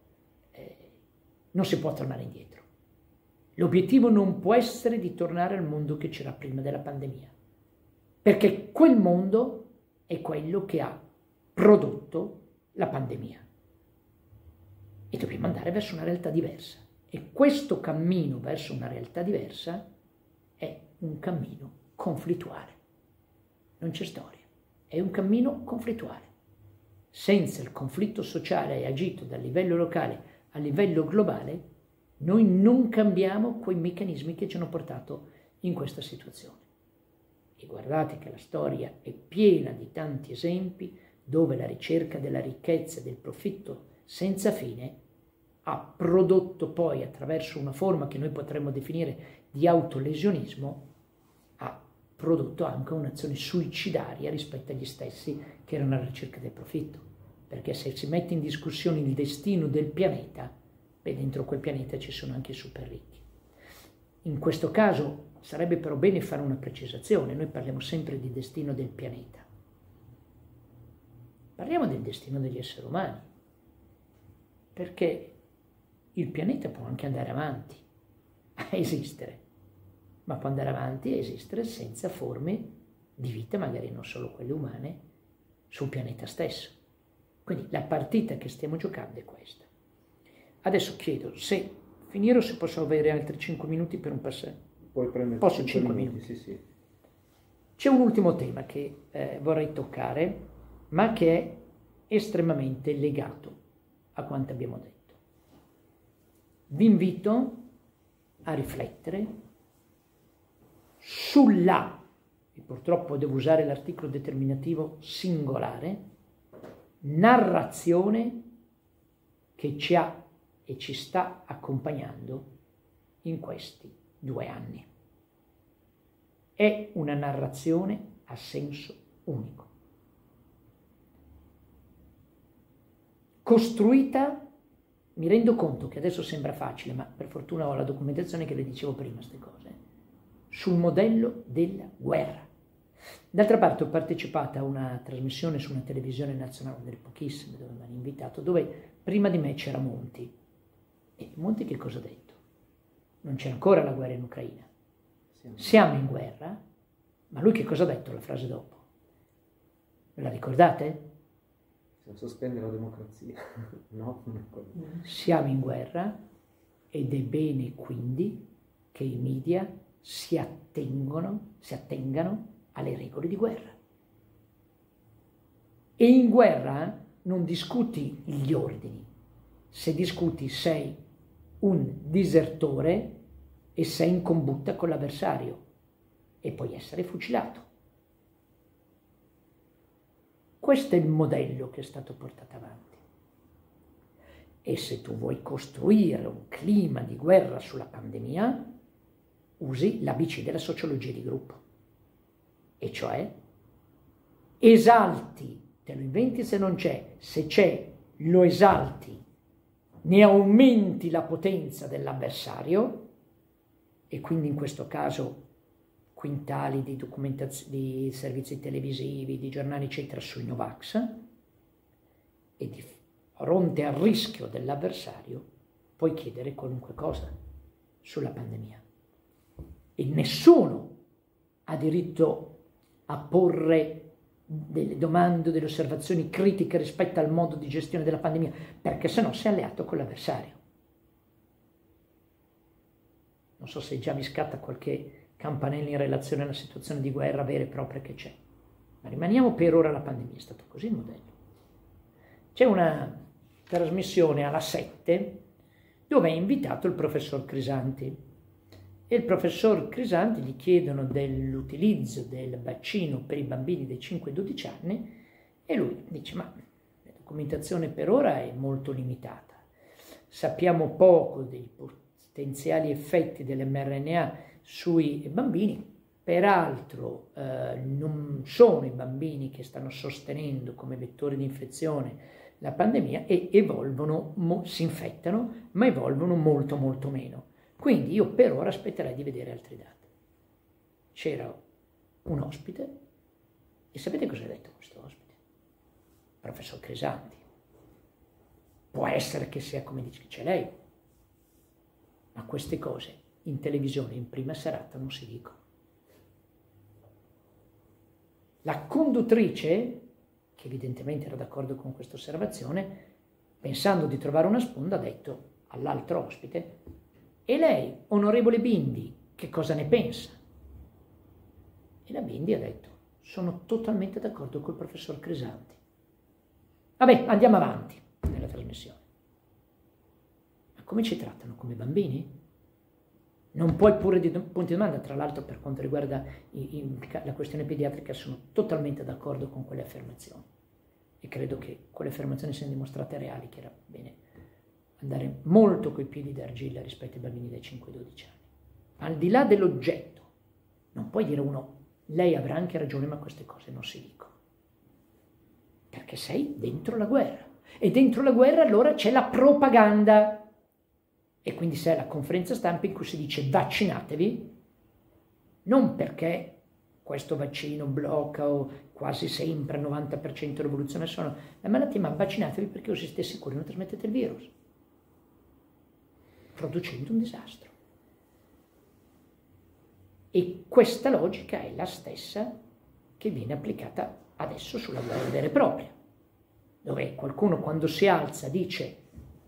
non si può tornare indietro. L'obiettivo non può essere di tornare al mondo che c'era prima della pandemia, perché quel mondo è quello che ha prodotto la pandemia. E dobbiamo andare verso una realtà diversa. E questo cammino verso una realtà diversa è un cammino conflittuale. Non c'è storia, è un cammino conflittuale. Senza il conflitto sociale agito dal livello locale a livello globale, noi non cambiamo quei meccanismi che ci hanno portato in questa situazione. E guardate che la storia è piena di tanti esempi dove la ricerca della ricchezza e del profitto senza fine ha prodotto poi, attraverso una forma che noi potremmo definire di autolesionismo, ha prodotto anche un'azione suicidaria rispetto agli stessi che erano alla ricerca del profitto. Perché se si mette in discussione il destino del pianeta, beh, dentro quel pianeta ci sono anche i super ricchi. In questo caso sarebbe però bene fare una precisazione, noi parliamo sempre di destino del pianeta. Parliamo del destino degli esseri umani, perché il pianeta può anche andare avanti a esistere, ma può andare avanti a esistere senza forme di vita, magari non solo quelle umane, sul pianeta stesso. Quindi la partita che stiamo giocando è questa. Adesso chiedo se finire o se posso avere altri 5 minuti per un passaggio. Puoi prendere Posso 5 minuti. Sì. C'è un ultimo tema che vorrei toccare, ma che è estremamente legato a quanto abbiamo detto. Vi invito a riflettere sulla, e purtroppo devo usare l'articolo determinativo singolare, narrazione che ci ha e ci sta accompagnando in questi 2 anni. È una narrazione a senso unico, costruita, mi rendo conto che adesso sembra facile, ma per fortuna ho la documentazione che le dicevo prima, queste cose, sul modello della guerra. D'altra parte ho partecipato a una trasmissione su una televisione nazionale, delle pochissime dove mi hanno invitato, dove prima di me c'era Monti. E Monti che cosa ha detto? Non c'è ancora la guerra in Ucraina. Siamo in guerra, ma lui che cosa ha detto la frase dopo? Ve la ricordate? Sospende la democrazia. No? Siamo in guerra ed è bene quindi che i media si attengano alle regole di guerra. E in guerra non discuti gli ordini, se discuti sei un disertore e sei in combutta con l'avversario e puoi essere fucilato. Questo è il modello che è stato portato avanti. E se tu vuoi costruire un clima di guerra sulla pandemia, usi l'ABC della sociologia di gruppo. E cioè esalti te lo inventi se non c'è, se c'è lo esalti, ne aumenti la potenza dell'avversario, e quindi in questo caso quintali di di servizi televisivi, di giornali eccetera sui Novax, e di fronte al rischio dell'avversario puoi chiedere qualunque cosa sulla pandemia e nessuno ha diritto a porre delle domande, delle osservazioni critiche rispetto al modo di gestione della pandemia, perché sennò sei alleato con l'avversario. Non so se già vi scatta qualche campanella in relazione alla situazione di guerra vera e propria che c'è, ma rimaniamo per ora alla pandemia, è stato così il modello. C'è una trasmissione alla 7 dove è invitato il professor Crisanti, e il professor Crisanti gli chiedono dell'utilizzo del vaccino per i bambini dai 5-12 anni e lui dice: ma la documentazione per ora è molto limitata, sappiamo poco dei potenziali effetti dell'mRNA sui bambini, peraltro non sono i bambini che stanno sostenendo come vettori di infezione la pandemia e evolvono, si infettano, ma evolvono molto molto meno. Quindi io per ora aspetterei di vedere altri dati. C'era un ospite, e sapete cosa ha detto questo ospite? Il professor Crisanti. Può essere che sia come dice che c'è lei, ma queste cose in televisione in prima serata non si dicono. La conduttrice, che evidentemente era d'accordo con questa osservazione, pensando di trovare una sponda, ha detto all'altro ospite: e lei, onorevole Bindi, che cosa ne pensa? E la Bindi ha detto: sono totalmente d'accordo col professor Crisanti. Vabbè, andiamo avanti nella trasmissione. Ma come ci trattano? Come bambini? Non puoi porre punti di domanda. Tra l'altro, per quanto riguarda la questione pediatrica, sono totalmente d'accordo con quelle affermazioni e credo che quelle affermazioni siano dimostrate reali, che era bene andare molto coi piedi d'argilla rispetto ai bambini dai 5-12 anni. Al di là dell'oggetto, non puoi dire uno: lei avrà anche ragione, ma queste cose non si dicono. Perché sei dentro la guerra. E dentro la guerra allora c'è la propaganda. E quindi se è la conferenza stampa in cui si dice vaccinatevi, non perché questo vaccino blocca o quasi sempre al 90% l'evoluzione sono la malattia, ma vaccinatevi perché così siete sicuri non trasmettete il virus, producendo un disastro. E questa logica è la stessa che viene applicata adesso sulla guerra vera e propria, dove qualcuno quando si alza dice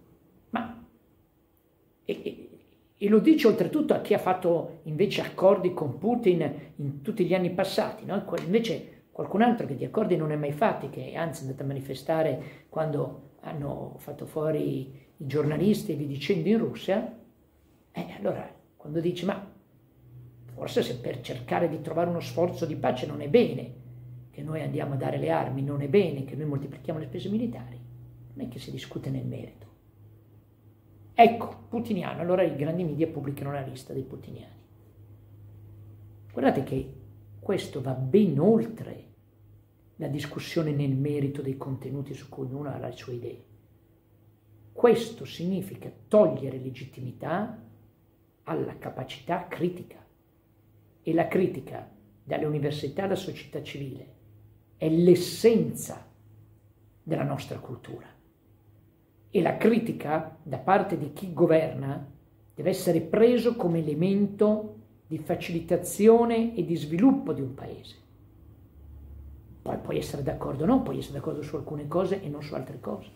e lo dice oltretutto a chi ha fatto invece accordi con Putin in tutti gli anni passati, no? Invece qualcun altro che di accordi non ne ha mai fatti, che anzi è andato a manifestare quando hanno fatto fuori i giornalisti e vi dicendo in Russia, allora quando dice ma forse se per cercare di trovare uno sforzo di pace non è bene che noi andiamo a dare le armi, non è bene che noi moltiplichiamo le spese militari, non è che si discute nel merito. Ecco, putiniano, allora i grandi media pubblicano la lista dei putiniani. Guardate che questo va ben oltre la discussione nel merito dei contenuti su cui ognuno ha le sue idee. Questo significa togliere legittimità alla capacità critica. E la critica dalle università alla società civile è l'essenza della nostra cultura. E la critica da parte di chi governa deve essere preso come elemento di facilitazione e di sviluppo di un paese. Poi puoi essere d'accordo o no, puoi essere d'accordo su alcune cose e non su altre cose.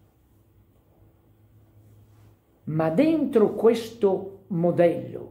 Ma dentro questo modello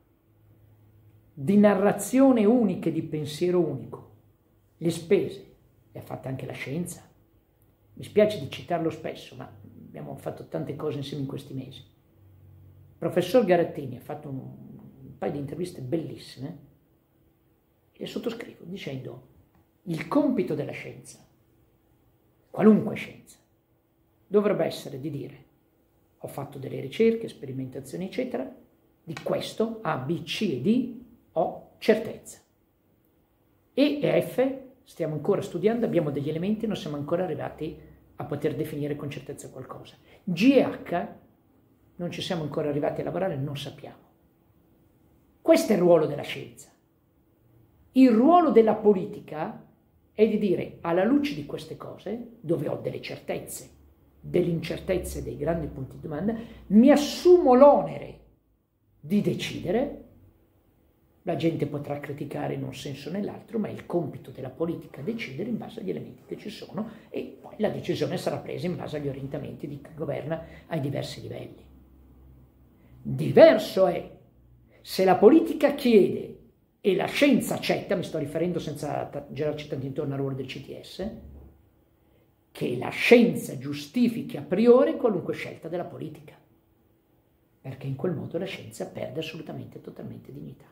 di narrazione unica e di pensiero unico, le spese le ha fatte anche la scienza. Mi spiace di citarlo spesso, ma abbiamo fatto tante cose insieme in questi mesi. Il professor Garattini ha fatto un paio di interviste bellissime e le sottoscrivo dicendo: il compito della scienza, qualunque scienza, dovrebbe essere di dire: ho fatto delle ricerche, sperimentazioni, eccetera, di questo A, B, C e D ho certezza. E F stiamo ancora studiando, abbiamo degli elementi e non siamo ancora arrivati a poter definire con certezza qualcosa. GH non ci siamo ancora arrivati a lavorare, non sappiamo. Questo è il ruolo della scienza. Il ruolo della politica è di dire, alla luce di queste cose, dove ho delle certezze, delle incertezze, dei grandi punti di domanda, mi assumo l'onere di decidere. La gente potrà criticare in un senso o nell'altro, ma è il compito della politica decidere in base agli elementi che ci sono e poi la decisione sarà presa in base agli orientamenti di chi governa ai diversi livelli. Diverso è se la politica chiede e la scienza accetta, mi sto riferendo senza girarci tanto intorno al ruolo del CTS, che la scienza giustifichi a priori qualunque scelta della politica, perché in quel modo la scienza perde assolutamente e totalmente dignità.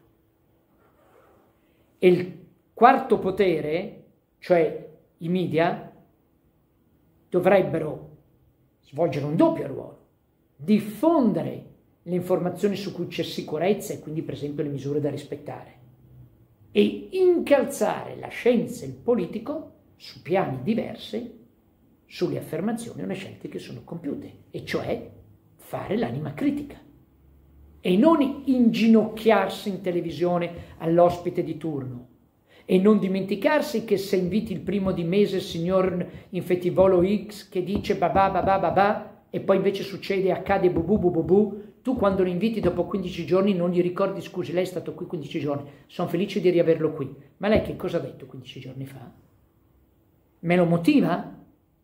E il quarto potere, cioè i media, dovrebbero svolgere un doppio ruolo, diffondere le informazioni su cui c'è sicurezza e quindi per esempio le misure da rispettare e incalzare la scienza e il politico su piani diversi sulle affermazioni o le scelte che sono compiute, e cioè fare l'anima critica e non inginocchiarsi in televisione all'ospite di turno e non dimenticarsi che se inviti il primo di mese il signor infettivolo X che dice babà babà babà e poi invece succede, accade bubu bubu bubu, tu quando lo inviti dopo 15 giorni non gli ricordi, scusi, lei è stato qui 15 giorni, sono felice di riaverlo qui, ma lei che cosa ha detto 15 giorni fa? Me lo motiva?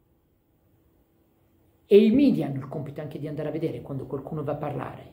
E i media hanno il compito anche di andare a vedere quando qualcuno va a parlare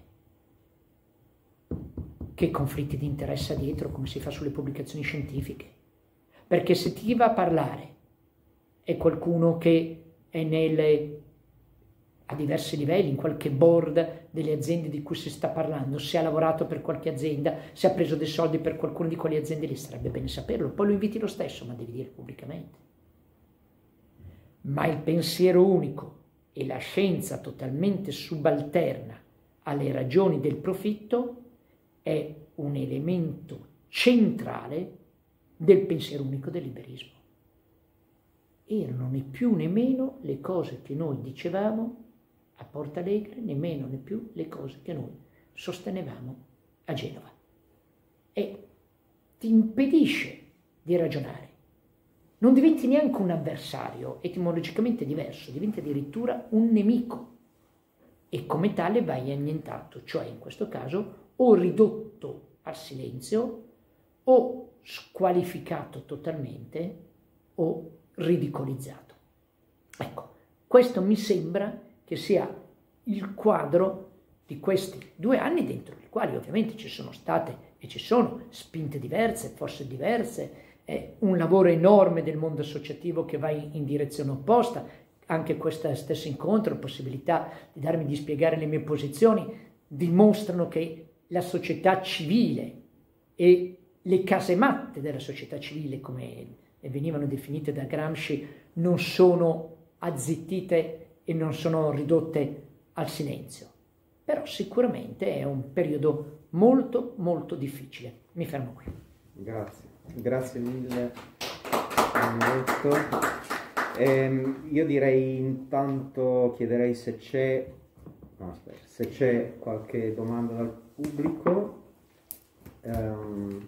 che conflitti di interesse ha dietro, come si fa sulle pubblicazioni scientifiche. Perché se ti va a parlare è qualcuno che è a diversi livelli, in qualche board delle aziende di cui si sta parlando, se ha lavorato per qualche azienda, se ha preso dei soldi per qualcuno di quelle aziende lì, sarebbe bene saperlo. Poi lo inviti lo stesso, ma devi dire pubblicamente. Ma il pensiero unico e la scienza totalmente subalterna alle ragioni del profitto è un elemento centrale del pensiero unico del liberismo. Erano né più né meno le cose che noi dicevamo a Porto Alegre, né meno né più le cose che noi sostenevamo a Genova. E ti impedisce di ragionare. Non diventi neanche un avversario etimologicamente diverso, diventi addirittura un nemico. E come tale vai annientato, cioè in questo caso o ridotto al silenzio o squalificato totalmente o ridicolizzato. Ecco, questo mi sembra che sia il quadro di questi 2 anni dentro i quali ovviamente ci sono state e ci sono spinte diverse, forze diverse, un lavoro enorme del mondo associativo che va in direzione opposta, anche questo stesso incontro, possibilità di darmi di spiegare le mie posizioni, dimostrano che la società civile e le casematte della società civile, come venivano definite da Gramsci, non sono azzittite e non sono ridotte al silenzio. Però sicuramente è un periodo molto molto difficile. Mi fermo qui. Grazie mille. Io direi intanto, chiederei se c'è qualche domanda dal pubblico. Non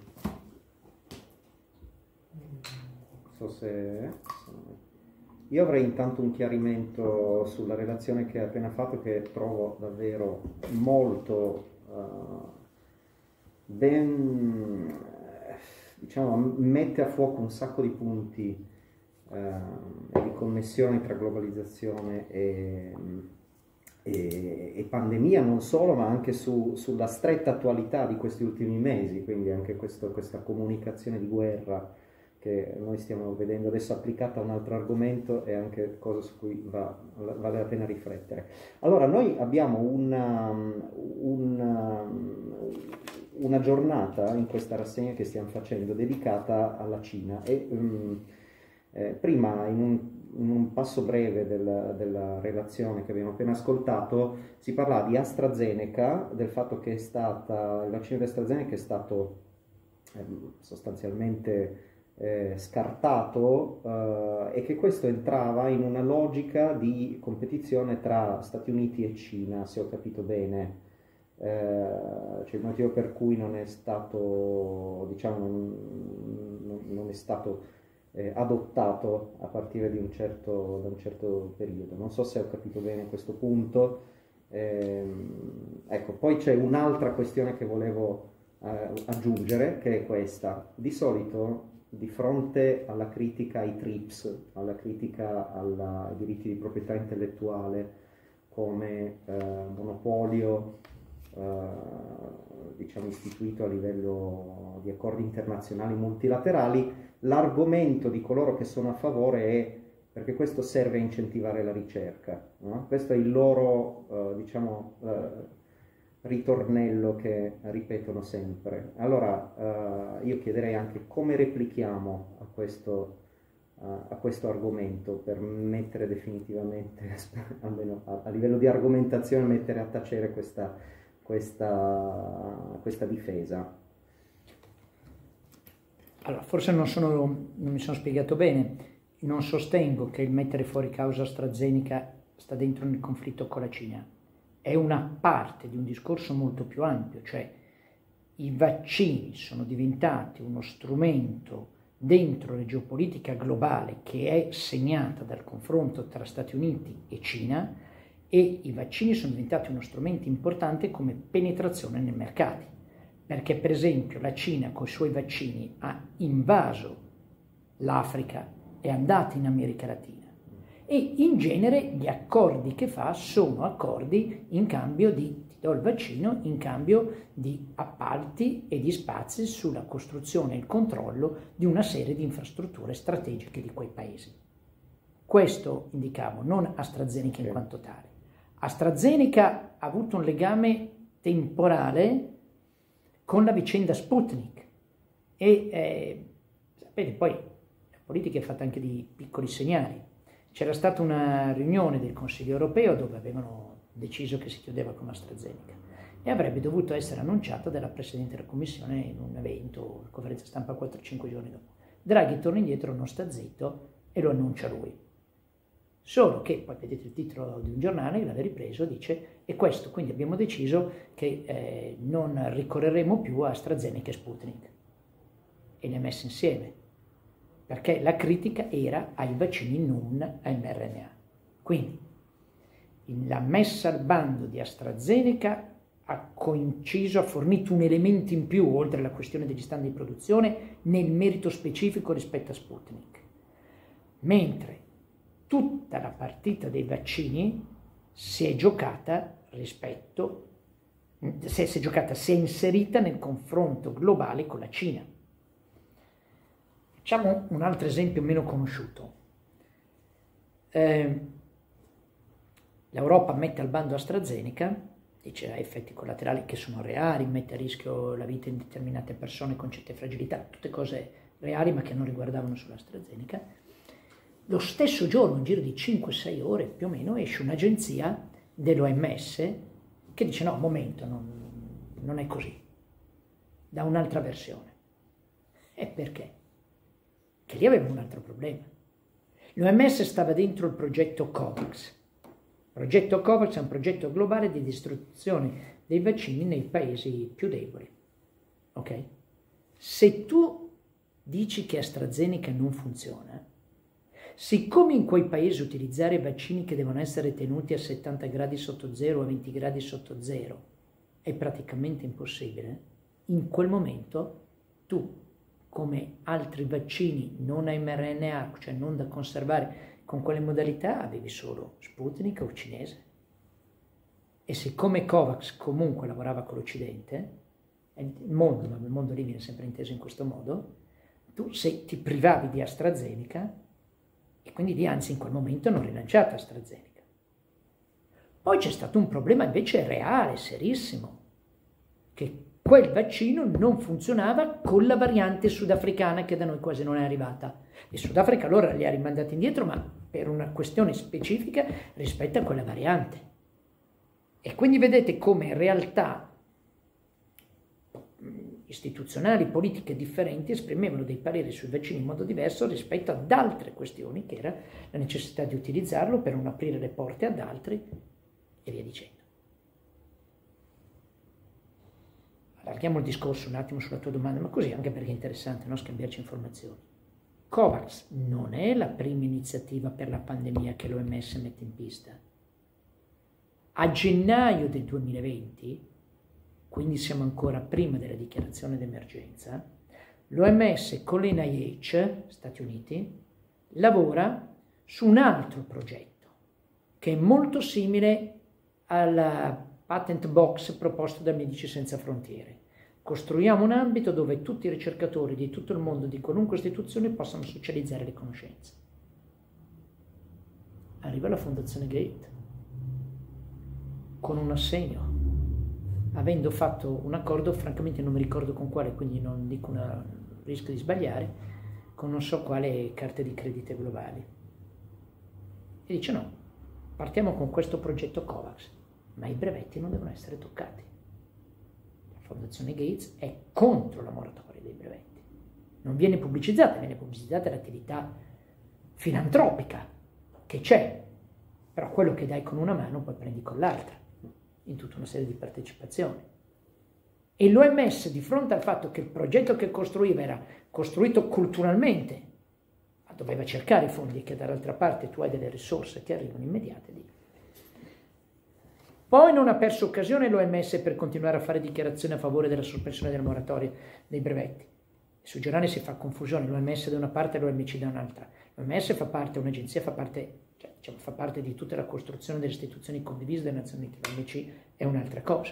so se... Io avrei intanto un chiarimento sulla relazione che hai appena fatto, che trovo davvero molto diciamo, mette a fuoco un sacco di punti di connessione tra globalizzazione e pandemia, non solo, ma anche sulla stretta attualità di questi ultimi mesi, quindi anche questa comunicazione di guerra che noi stiamo vedendo adesso applicata a un altro argomento è anche cosa su cui vale la pena riflettere. Allora, noi abbiamo una giornata in questa rassegna che stiamo facendo dedicata alla Cina e prima in un passo breve della relazione che abbiamo appena ascoltato si parlava di AstraZeneca, del fatto che il vaccino di AstraZeneca è stato sostanzialmente scartato, e che questo entrava in una logica di competizione tra Stati Uniti e Cina, se ho capito bene. Cioè il motivo per cui non è stato, diciamo, non è stato adottato a partire da un certo periodo. Non so se ho capito bene questo punto. Ecco, poi c'è un'altra questione che volevo aggiungere, che è questa. Di solito, di fronte alla critica ai TRIPS, alla critica ai diritti di proprietà intellettuale come monopolio diciamo istituito a livello di accordi internazionali multilaterali, l'argomento di coloro che sono a favore è perché questo serve a incentivare la ricerca, no? Questo è il loro diciamo ritornello che ripetono sempre. Allora io chiederei anche come replichiamo a questo argomento per mettere definitivamente, almeno a livello di argomentazione, mettere a tacere questa difesa. Allora, forse non mi sono spiegato bene. Non sostengo che il mettere fuori causa AstraZeneca sta dentro nel conflitto con la Cina. È una parte di un discorso molto più ampio, cioè i vaccini sono diventati uno strumento dentro la geopolitica globale che è segnata dal confronto tra Stati Uniti e Cina, e i vaccini sono diventati uno strumento importante come penetrazione nei mercati, perché per esempio la Cina con i suoi vaccini ha invaso l'Africa, è andata in America Latina, e in genere gli accordi che fa sono accordi in cambio di ti do il vaccino, in cambio di appalti e di spazi sulla costruzione e il controllo di una serie di infrastrutture strategiche di quei paesi. Questo indicavo, non AstraZeneca in quanto tale. AstraZeneca ha avuto un legame temporale con la vicenda Sputnik e sapete, poi la politica è fatta anche di piccoli segnali. C'era stata una riunione del Consiglio europeo dove avevano deciso che si chiudeva con AstraZeneca e avrebbe dovuto essere annunciata dalla Presidente della Commissione in un evento, conferenza stampa 4-5 giorni dopo. Draghi torna indietro, non sta zitto e lo annuncia lui. Solo che, poi vedete il titolo di un giornale, l'aveva ripreso, dice, e questo, quindi abbiamo deciso che non ricorreremo più a AstraZeneca e Sputnik. E li ha messi insieme, perché la critica era ai vaccini non a mRNA. Quindi, la messa al bando di AstraZeneca ha fornito un elemento in più, oltre alla questione degli standard di produzione, nel merito specifico rispetto a Sputnik. Mentre tutta la partita dei vaccini si è inserita nel confronto globale con la Cina. Facciamo un altro esempio meno conosciuto. L'Europa mette al bando AstraZeneca, dice ha effetti collaterali che sono reali, mette a rischio la vita di determinate persone con certe fragilità, tutte cose reali ma che non riguardavano solo AstraZeneca. Lo stesso giorno, in giro di 5-6 ore più o meno, esce un'agenzia dell'OMS che dice no, un momento, non è così, da un'altra versione. E perché? Che lì aveva un altro problema. L'OMS stava dentro il progetto COVAX. Il progetto COVAX è un progetto globale di distribuzione dei vaccini nei paesi più deboli. Ok? Se tu dici che AstraZeneca non funziona, siccome in quei paesi utilizzare vaccini che devono essere tenuti a 70 gradi sotto zero o a 20 gradi sotto zero è praticamente impossibile, in quel momento tu, come altri vaccini non a mRNA, cioè non da conservare con quelle modalità, avevi solo Sputnik o cinese. E siccome COVAX comunque lavorava con l'Occidente, il mondo lì viene sempre inteso in questo modo, tu ti privavi di AstraZeneca e quindi anzi in quel momento non rilanciata AstraZeneca. Poi c'è stato un problema invece reale, serissimo, che quel vaccino non funzionava con la variante sudafricana che da noi quasi non è arrivata. Il Sudafrica allora li ha rimandati indietro, ma per una questione specifica rispetto a quella variante. E quindi vedete come in realtà istituzionali, politiche differenti esprimevano dei pareri sui vaccini in modo diverso rispetto ad altre questioni, che era la necessità di utilizzarlo per non aprire le porte ad altri e via dicendo. Allarghiamo il discorso un attimo sulla tua domanda, ma così anche perché è interessante, no? Scambiarci informazioni. COVAX non è la prima iniziativa per la pandemia che l'OMS mette in pista. A gennaio del 2020, quindi siamo ancora prima della dichiarazione d'emergenza, l'OMS con l'NIH, Stati Uniti, lavora su un altro progetto che è molto simile alla patent box proposto da Medici Senza Frontiere. Costruiamo un ambito dove tutti i ricercatori di tutto il mondo, di qualunque istituzione, possano socializzare le conoscenze. Arriva la Fondazione Gates con un assegno, avendo fatto un accordo, francamente non mi ricordo con quale, quindi non dico rischio di sbagliare, con non so quale carte di credito globali. E dice no, partiamo con questo progetto COVAX, ma i brevetti non devono essere toccati. La Fondazione Gates è contro la moratoria dei brevetti. Non viene pubblicizzata l'attività filantropica che c'è, però quello che dai con una mano poi prendi con l'altra, in tutta una serie di partecipazioni. E l'OMS, di fronte al fatto che il progetto che costruiva era costruito culturalmente, ma doveva cercare i fondi, che dall'altra parte tu hai delle risorse che arrivano immediate, poi non ha perso occasione l'OMS per continuare a fare dichiarazioni a favore della sospensione della moratoria dei brevetti. Sui giornali si fa confusione, l'OMS da una parte e l'OMC da un'altra. L'OMS fa parte, un'agenzia fa parte di tutta la costruzione delle istituzioni condivise delle Nazioni Unite, l'OMC è un'altra cosa.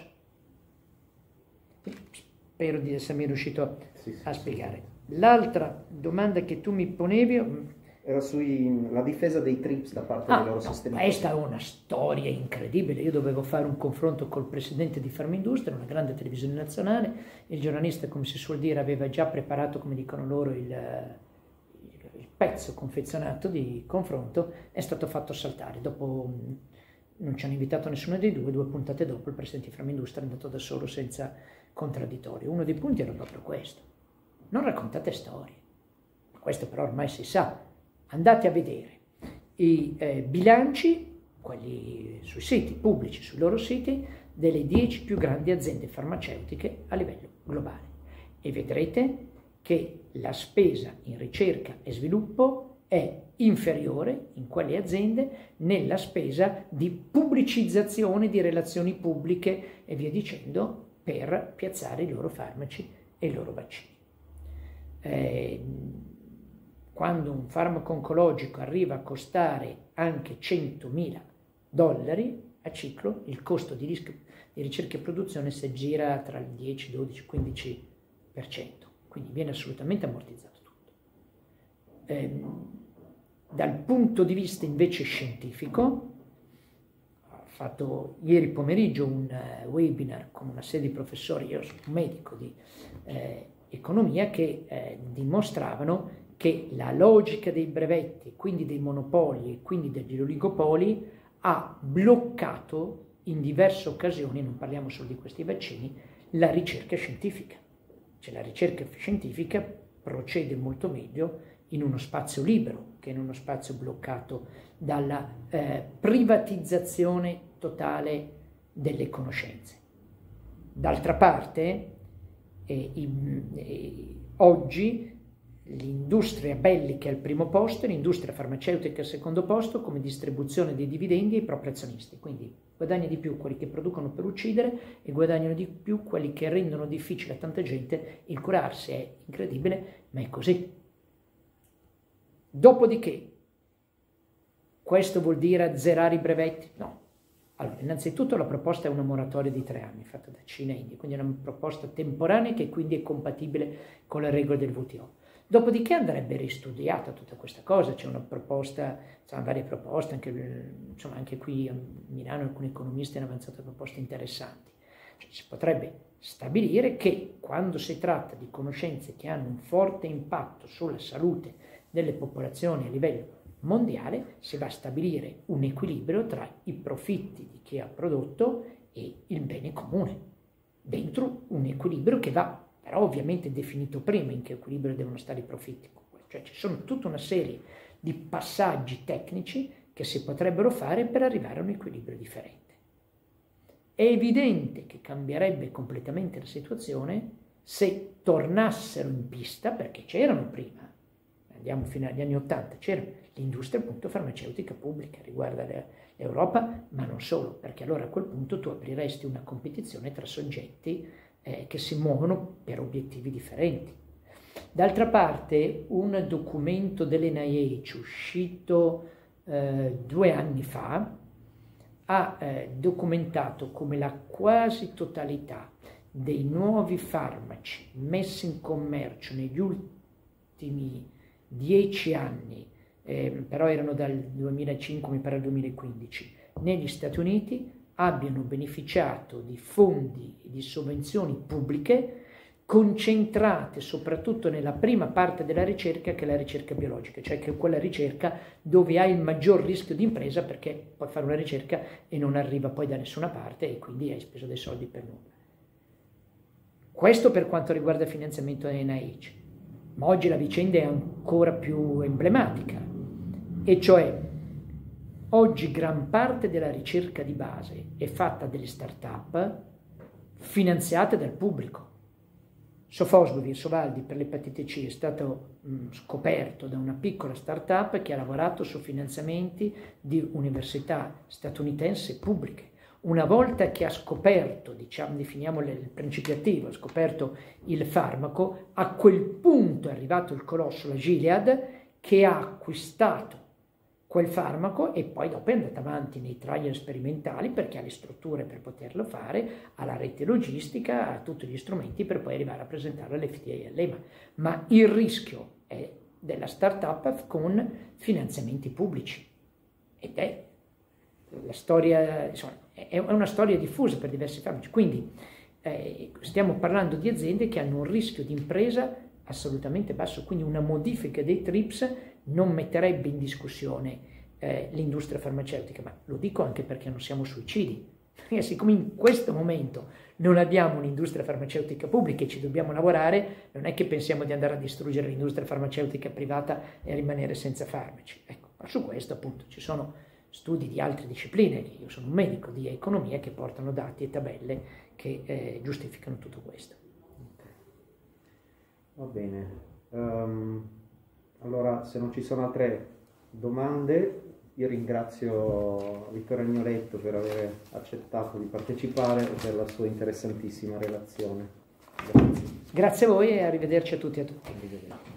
Spero di essermi riuscito a spiegare. L'altra domanda che tu mi ponevi era sulla difesa dei TRIPS da parte dei loro sostenitori. Questa è una storia incredibile. Io dovevo fare un confronto col presidente di Farmindustria, una grande televisione nazionale. Il giornalista, come si suol dire, aveva già preparato, come dicono loro, il pezzo confezionato di confronto. È stato fatto saltare. Dopo non ci hanno invitato nessuno dei due puntate dopo il presidente di Farmindustria è andato da solo senza contraddittorio. Uno dei punti era proprio questo: non raccontate storie. Questo però ormai si sa. Andate a vedere i bilanci, quelli sui siti pubblici, sui loro siti, delle 10 più grandi aziende farmaceutiche a livello globale e vedrete che la spesa in ricerca e sviluppo è inferiore in quelle aziende nella spesa di pubblicizzazione di relazioni pubbliche e via dicendo per piazzare i loro farmaci e i loro vaccini. Quando un farmaco oncologico arriva a costare anche $100.000 a ciclo, il costo di ricerca e produzione si aggira tra il 10, 12, 15%, quindi viene assolutamente ammortizzato tutto. Dal punto di vista invece scientifico, ho fatto ieri pomeriggio un webinar con una serie di professori, io sono un medico di economia, che dimostravano che la logica dei brevetti, quindi dei monopoli e quindi degli oligopoli, ha bloccato in diverse occasioni, non parliamo solo di questi vaccini, la ricerca scientifica. Cioè la ricerca scientifica procede molto meglio in uno spazio libero che in uno spazio bloccato dalla privatizzazione totale delle conoscenze. D'altra parte, oggi l'industria bellica è al primo posto e l'industria farmaceutica al secondo posto come distribuzione dei dividendi ai propri azionisti. Quindi guadagnano di più quelli che producono per uccidere e guadagnano di più quelli che rendono difficile a tanta gente il curarsi. È incredibile, ma è così. Dopodiché, questo vuol dire azzerare i brevetti? No. Allora, innanzitutto la proposta è una moratoria di 3 anni, fatta da Cina e India, quindi è una proposta temporanea che quindi è compatibile con le regole del WTO. Dopodiché andrebbe ristudiata tutta questa cosa, c'è una proposta, sono varie proposte, anche qui a Milano alcuni economisti hanno avanzato proposte interessanti. Cioè, si potrebbe stabilire che quando si tratta di conoscenze che hanno un forte impatto sulla salute delle popolazioni a livello mondiale, si va a stabilire un equilibrio tra i profitti di chi ha prodotto e il bene comune, dentro un equilibrio che va però ovviamente definito prima in che equilibrio devono stare i profitti. Cioè ci sono tutta una serie di passaggi tecnici che si potrebbero fare per arrivare a un equilibrio differente. È evidente che cambierebbe completamente la situazione se tornassero in pista, perché c'erano prima, andiamo fino agli anni '80, c'era l'industria appunto farmaceutica pubblica, riguarda l'Europa, ma non solo, perché allora a quel punto tu apriresti una competizione tra soggetti che si muovono per obiettivi differenti. D'altra parte, un documento dell'NIH uscito 2 anni fa ha documentato come la quasi totalità dei nuovi farmaci messi in commercio negli ultimi 10 anni, però erano dal 2005 mi pare al 2015, negli Stati Uniti abbiano beneficiato di fondi e di sovvenzioni pubbliche concentrate soprattutto nella prima parte della ricerca, che è la ricerca biologica, cioè che è quella ricerca dove hai il maggior rischio di impresa, perché puoi fare una ricerca e non arriva poi da nessuna parte e quindi hai speso dei soldi per nulla. Questo per quanto riguarda il finanziamento NIH, ma oggi la vicenda è ancora più emblematica, e cioè oggi gran parte della ricerca di base è fatta dalle start-up finanziate dal pubblico. Sofosbuvir e Sovaldi per l'epatite C è stato scoperto da una piccola start-up che ha lavorato su finanziamenti di università statunitensi pubbliche. Una volta che ha scoperto, diciamo, definiamo il principio attivo, ha scoperto il farmaco, a quel punto è arrivato il colosso, la Gilead, che ha acquistato quel farmaco e poi dopo è andata avanti nei trial sperimentali perché ha le strutture per poterlo fare, ha la rete logistica, ha tutti gli strumenti per poi arrivare a presentarlo all'FDA e all'EMA. Ma il rischio è della startup con finanziamenti pubblici ed è la storia, insomma, è una storia diffusa per diversi farmaci. Quindi stiamo parlando di aziende che hanno un rischio di impresa assolutamente basso, quindi una modifica dei TRIPS non metterebbe in discussione l'industria farmaceutica, ma lo dico anche perché non siamo suicidi, perché siccome in questo momento non abbiamo un'industria farmaceutica pubblica e ci dobbiamo lavorare, non è che pensiamo di andare a distruggere l'industria farmaceutica privata e rimanere senza farmaci. Ecco, ma su questo appunto ci sono studi di altre discipline, io sono un medico di economia, che portano dati e tabelle che giustificano tutto questo. Va bene, allora se non ci sono altre domande io ringrazio Vittorio Agnoletto per aver accettato di partecipare e per la sua interessantissima relazione. Grazie. Grazie a voi e arrivederci a tutti e a tutti.